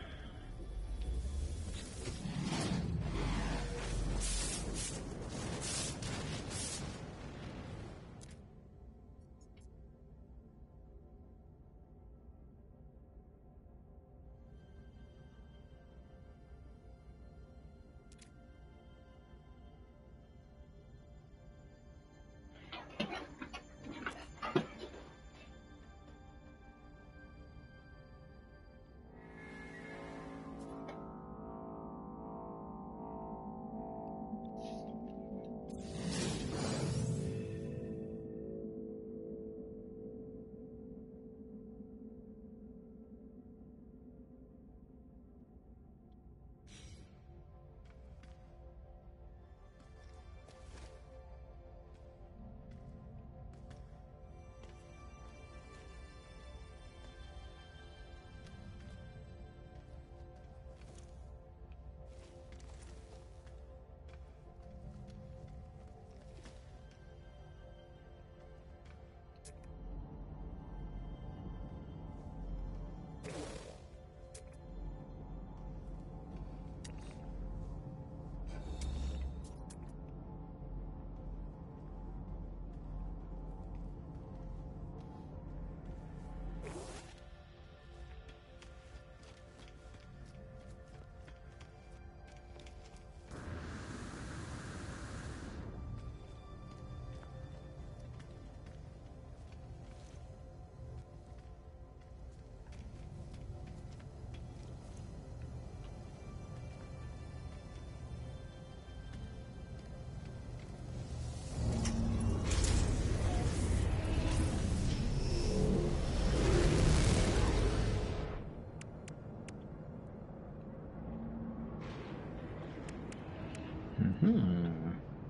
Hmm.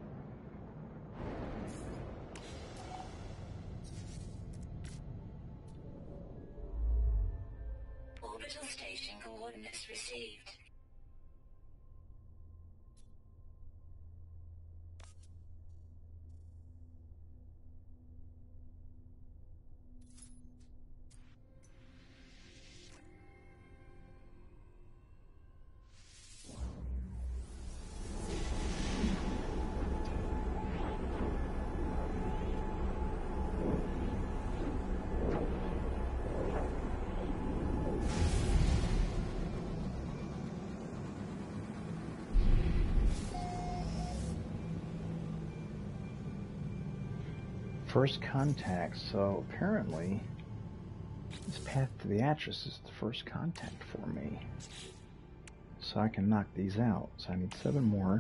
Orbital station coordinates received. First contact. So apparently, this path to the Atris is the first contact for me. So I can knock these out. So I need seven more.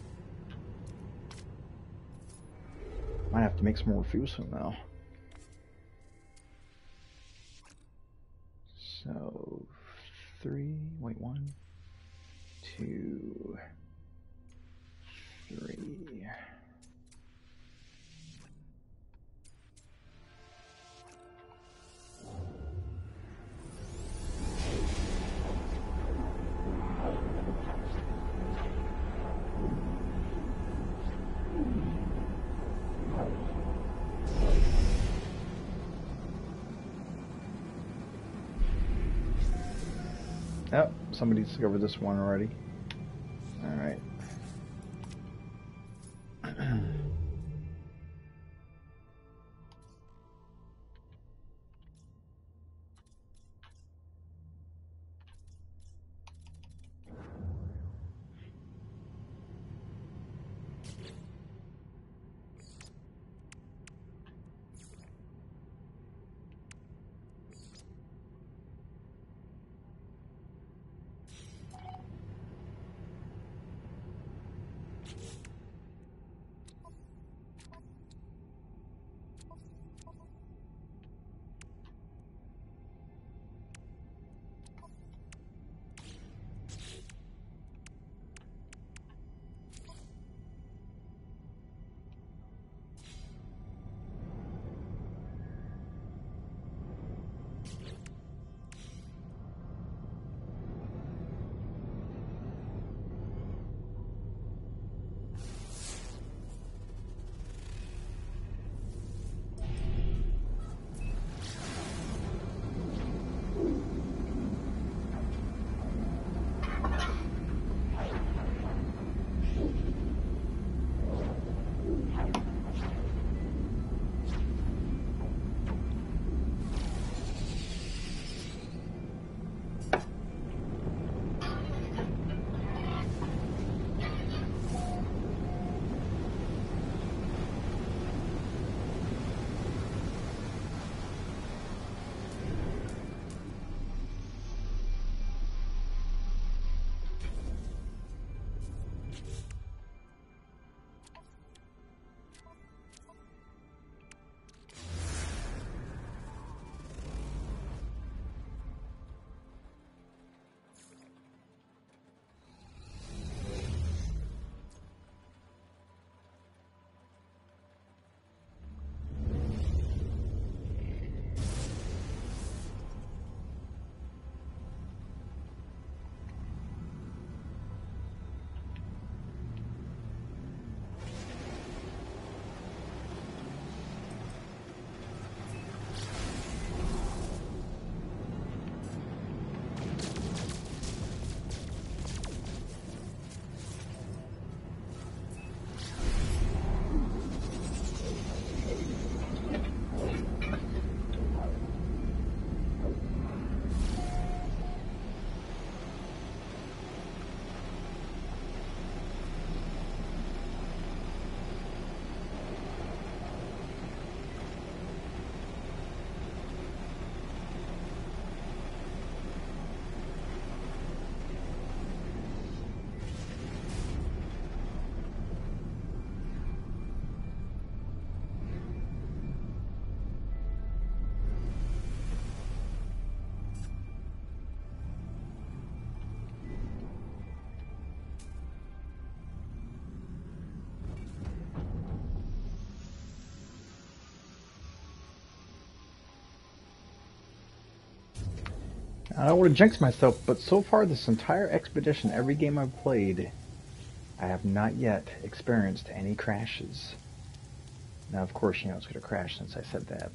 Might have to make some more Fuso now. So three. Wait, one, two, three. Oh, somebody discovered this one already. Alright. I don't want to jinx myself, but so far this entire expedition, every game I've played, I have not yet experienced any crashes. Now, of course, you know it's going to crash since I said that.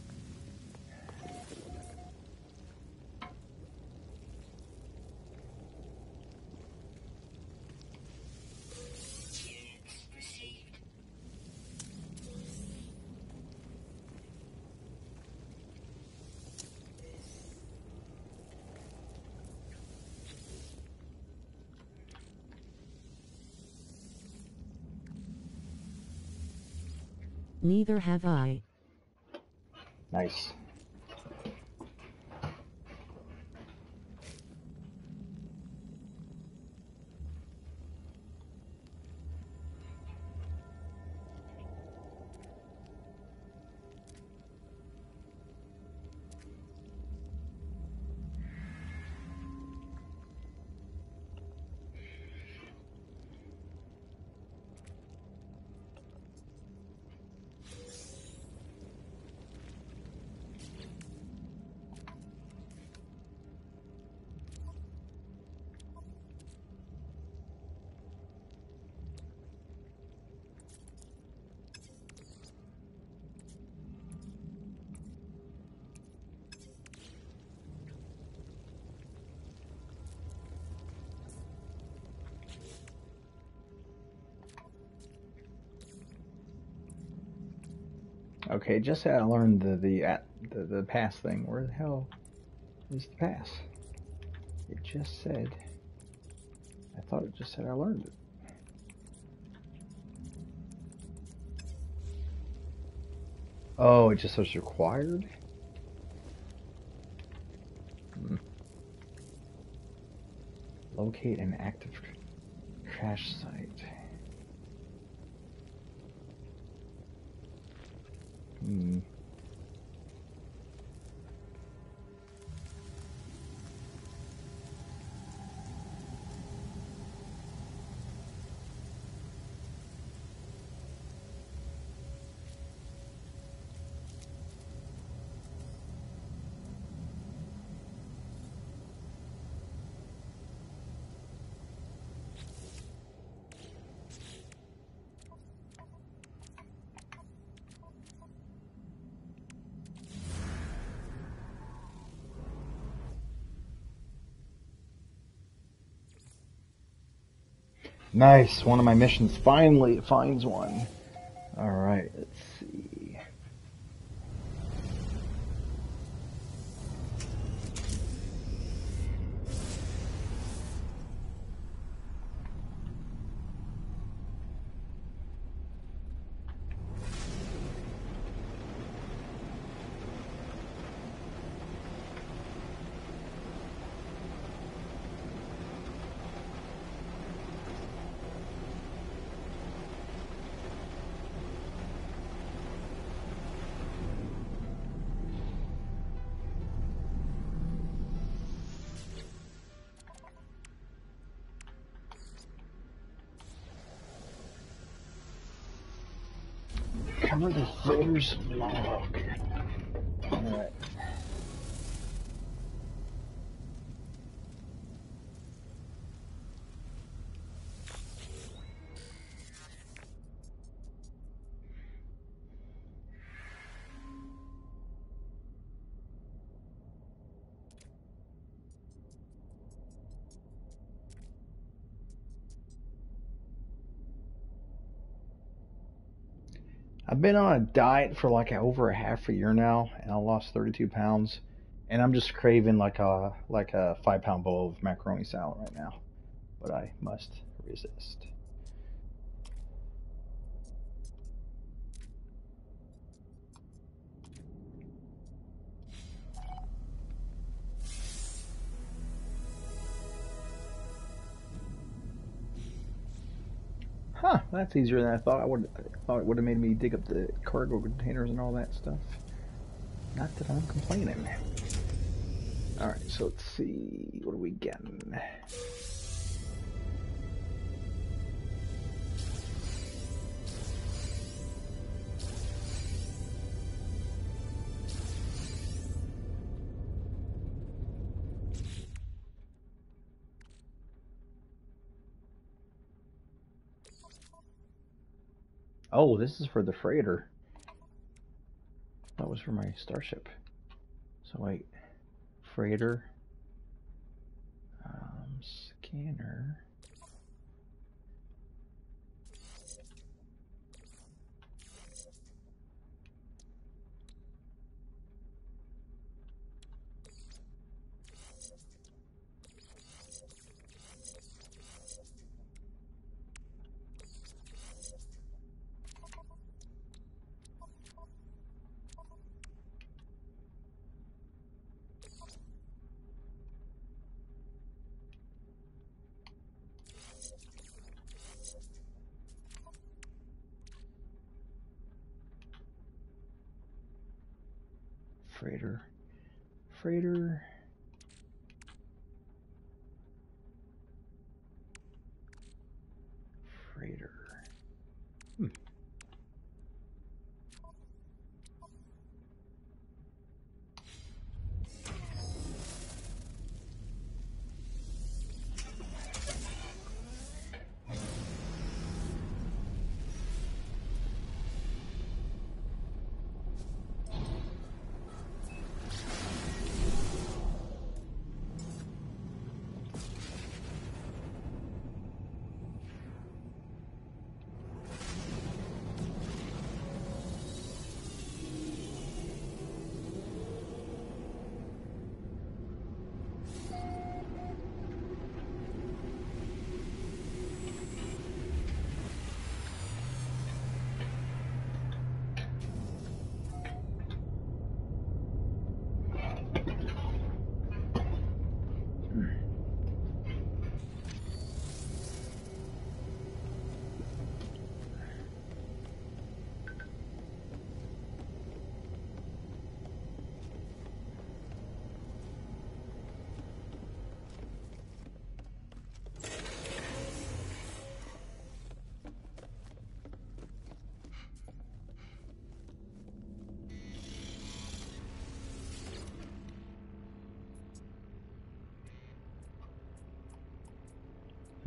Neither have I. Nice. Okay, just said I learned the the, at, the the pass thing. Where the hell is the pass? It just said. I thought it just said I learned it. Oh, it just says required? Hmm. Locate an active crash site. Hmm. Nice, one of my missions finally finds one. Alright, let's see. Cover the freighter's log. Alright. I've been on a diet for like over a half a year now, and I lost thirty-two pounds. And I'm just craving like a like a five pound bowl of macaroni salad right now, but I must resist. Huh, that's easier than I thought. I would I thought it would have made me dig up the cargo containers and all that stuff. Not that I'm complaining. Alright, so let's see, what are we getting? Oh, this is for the freighter. That was for my starship. So wait, freighter, um, scanner. Freighter, freighter, freighter. Hmm.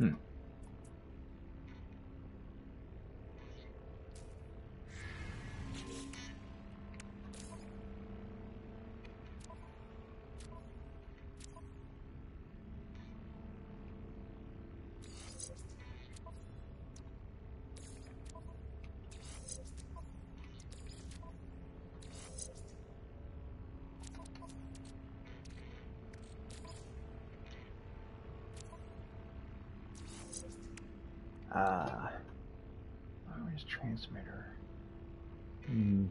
Hmm. Ah, where's transmitter? Hmm.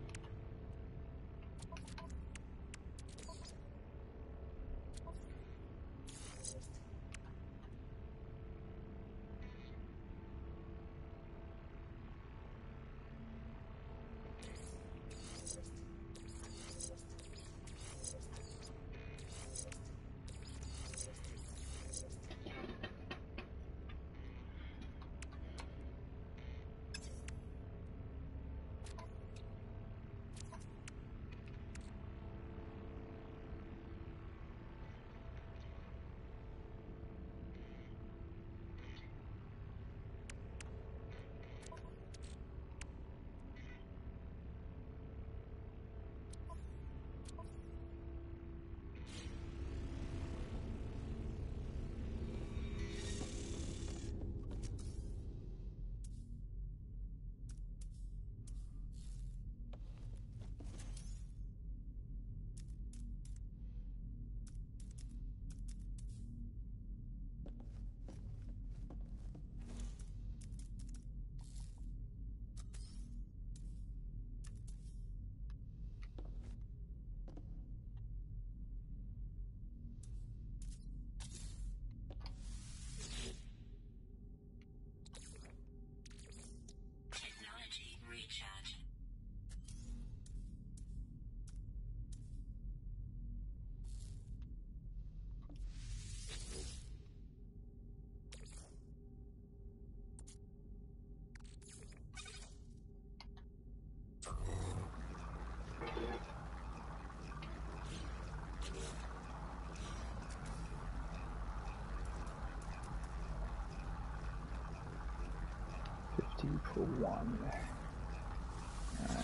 Technology recharge. fifty per one. Alright.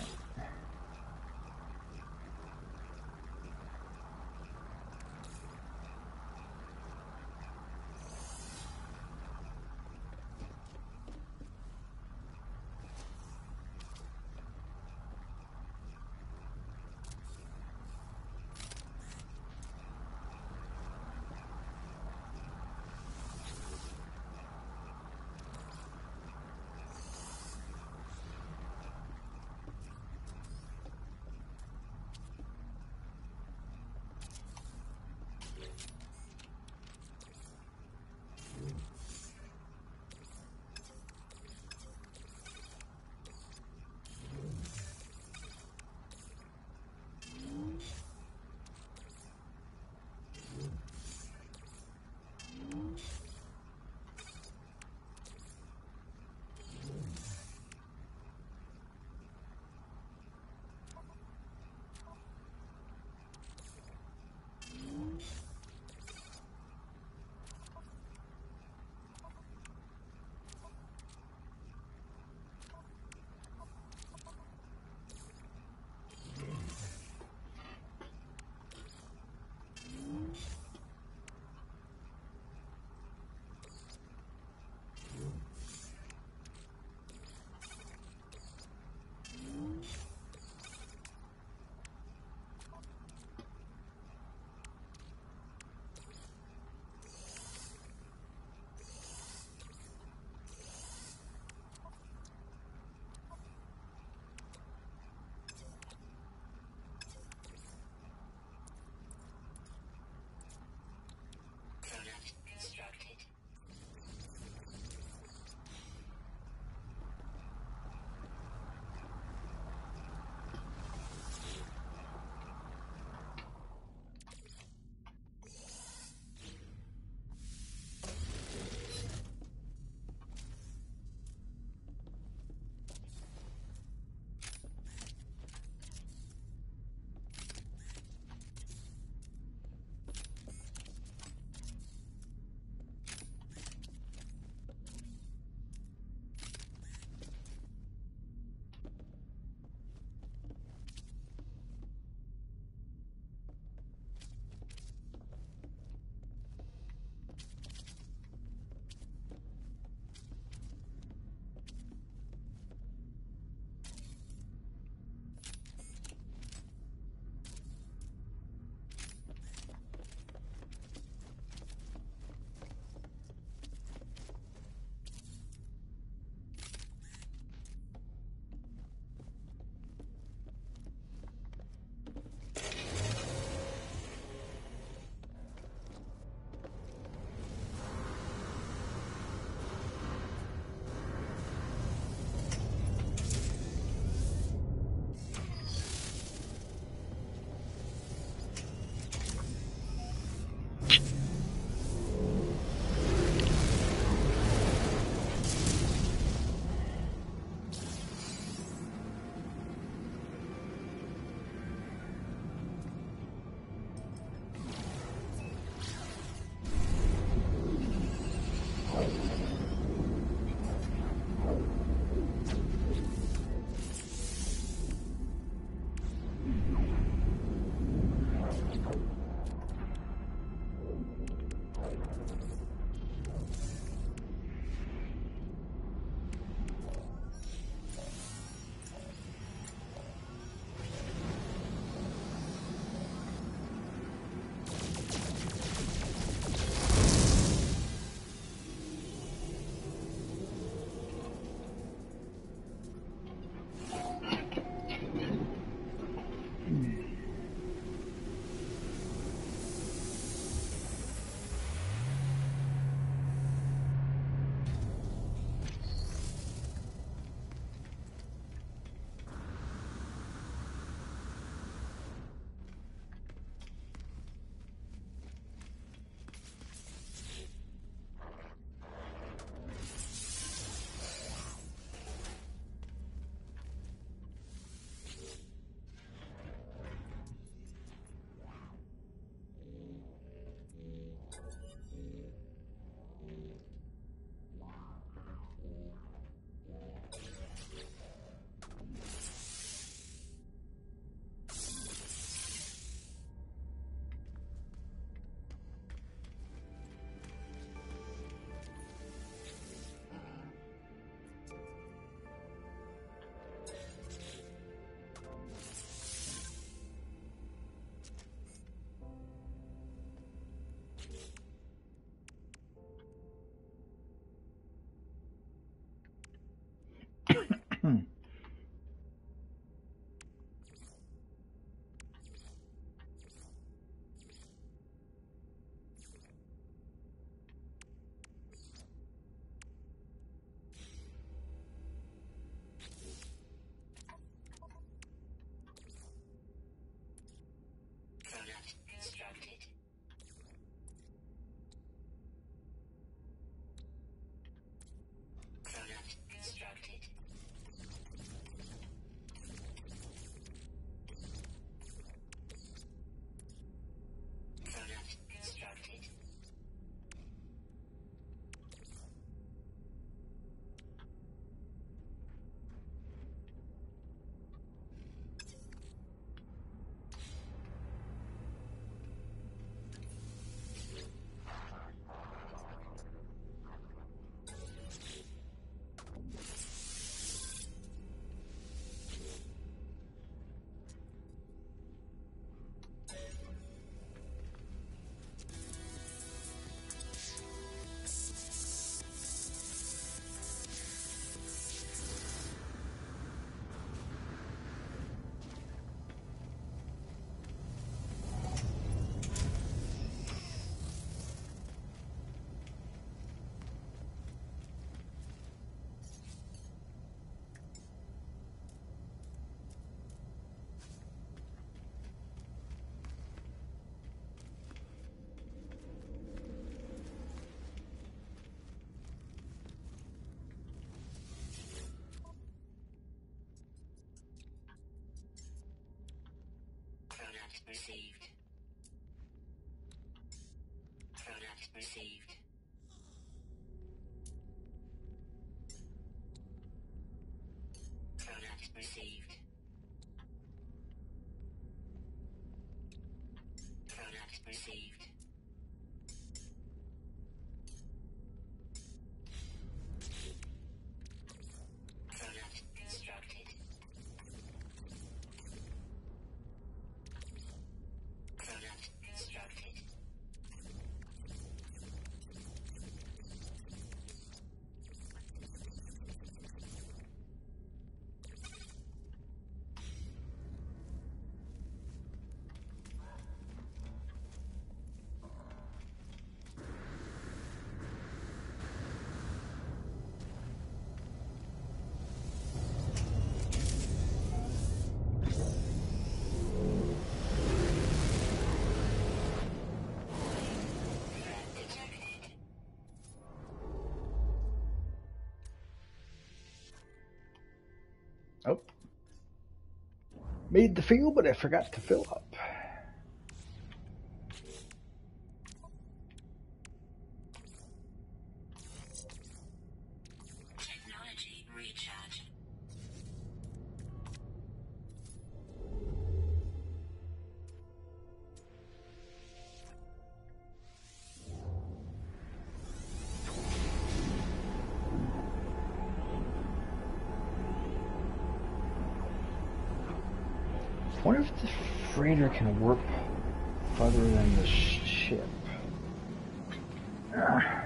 Product constructed. Product constructed. Product constructed. Product received. Product received. Product received. Product received. Product constructed. Product constructed. Threat detected. Oh. Made the field, but I forgot to fill up. Technology recharge. I wonder if the freighter can warp farther than the ship. Ah.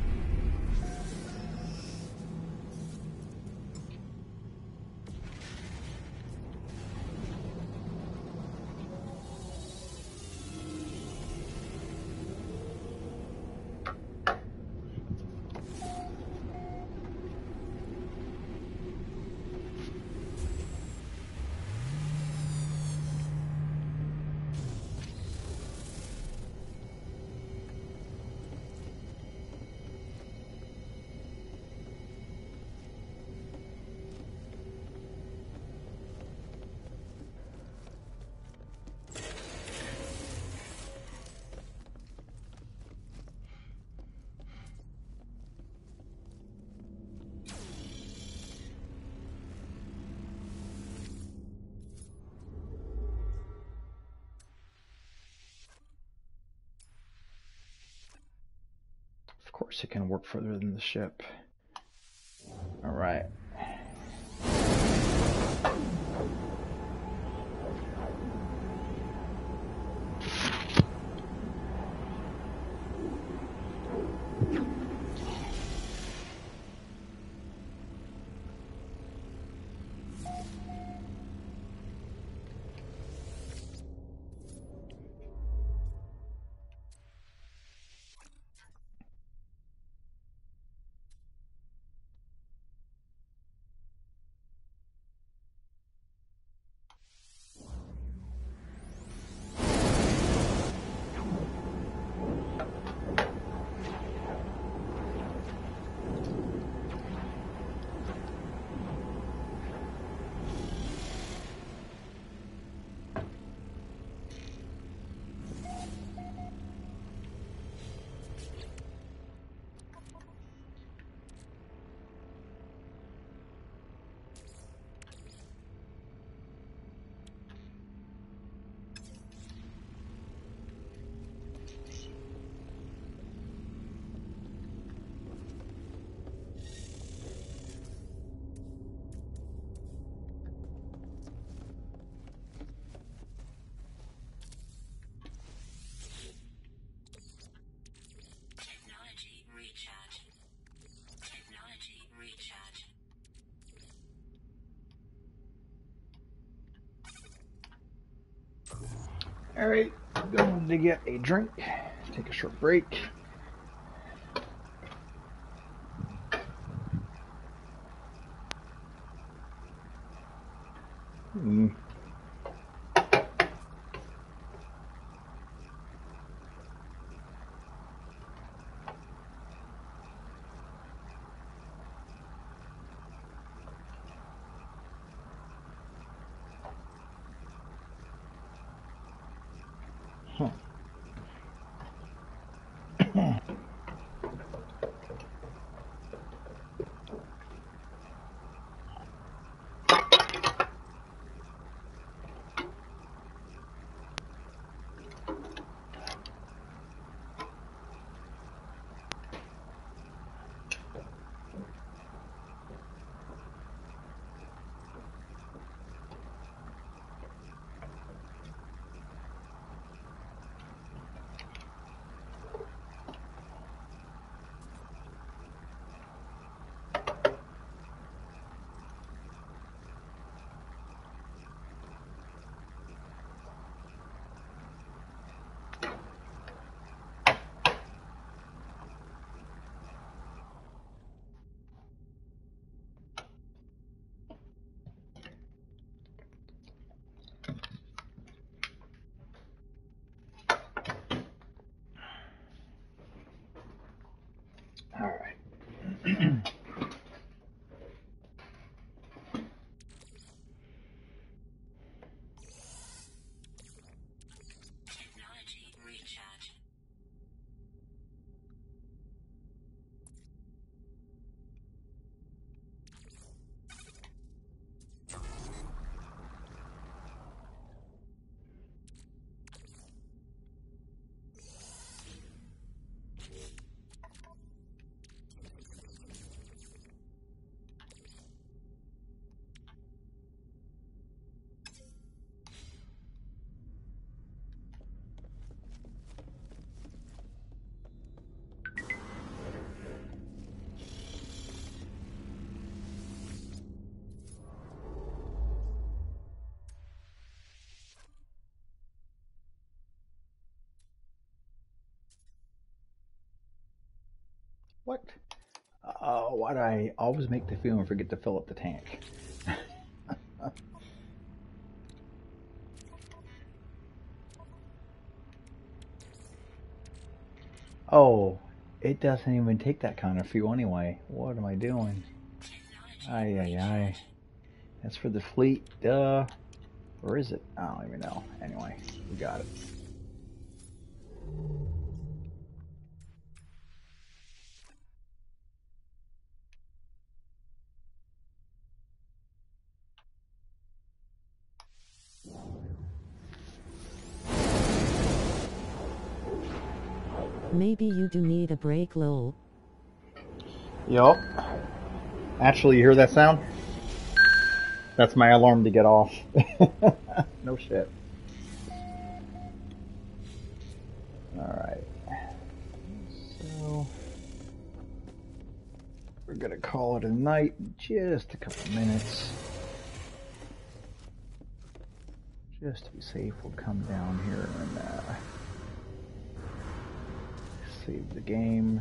Of course it can warp further than the ship. Alright. Alright, going to get a drink, take a short break. Hmm. Huh. Alright. Technology recharge. What? Oh, why do I always make the fuel and forget to fill up the tank? Oh, it doesn't even take that kind of fuel anyway. What am I doing? Ay, ay, ay. That's for the fleet, duh. Or is it? I don't even know. Anyway, we got it. Maybe you do need a break, lol. Yup. Actually, you hear that sound? That's my alarm to get off. No shit. Alright. So, we're gonna call it a night in just a couple minutes. Just to be safe, we'll come down here and uh, save the game.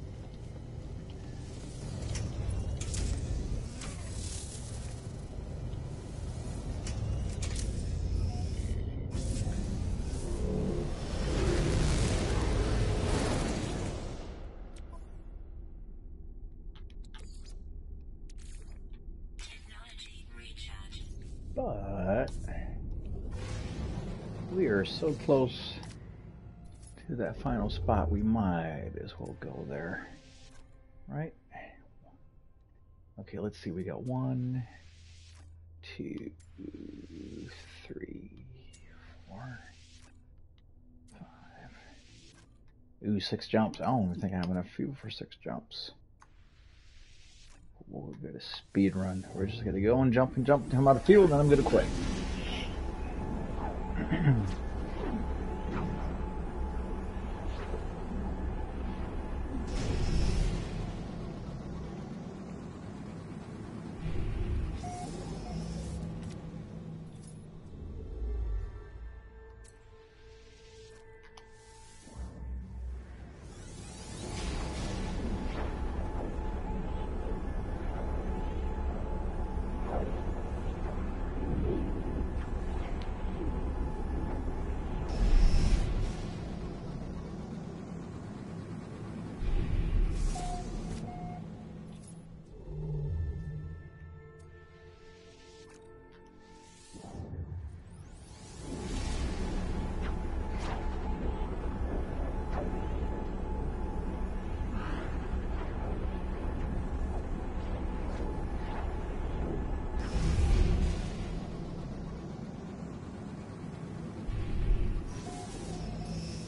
Technology recharge. But we are so close to that final spot, we might as well go there. Right? Okay, let's see. We got one, two, three, four, five. Ooh, six jumps. I don't even think I have enough fuel for six jumps. We'll get a speed run. We're just gonna go and jump and jump until I'm out of fuel, then I'm gonna quit.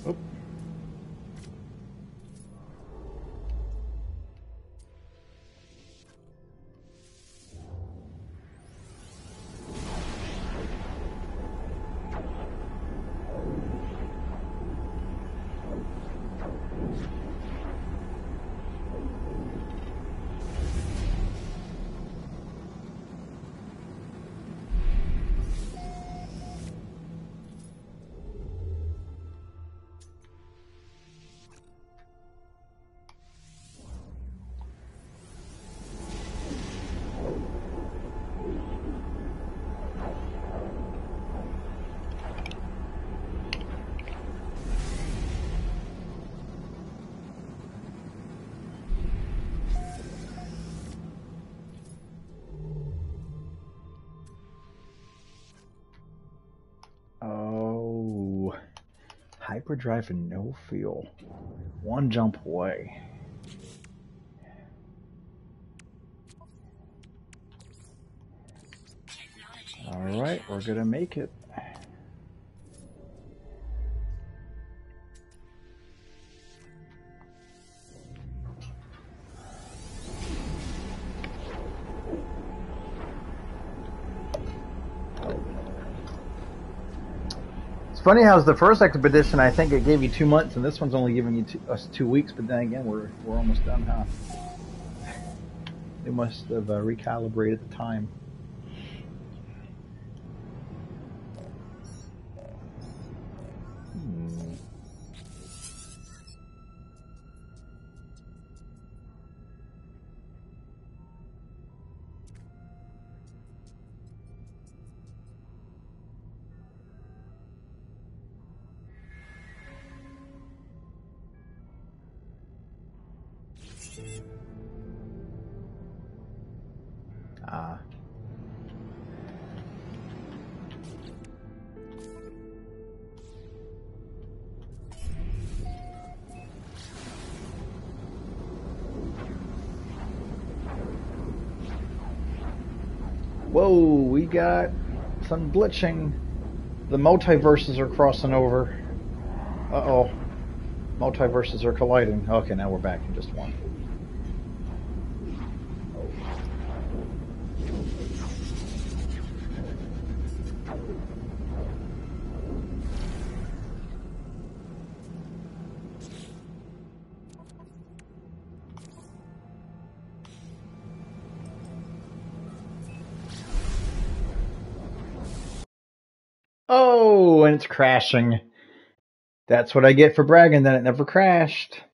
Oop. Oh, hyperdrive and no fuel. One jump away. All right, we're gonna make it. It's funny how the first expedition, I think it gave you two months, and this one's only giving you two, us two weeks. But then again, we're we're almost done, huh? They must have uh, recalibrated the time. Hmm. Ah. Whoa, we got some glitching. The multiverses are crossing over. Uh-oh. Multiverses are colliding. Okay, now we're back in just one. Oh, and it's crashing. That's what I get for bragging that it never crashed.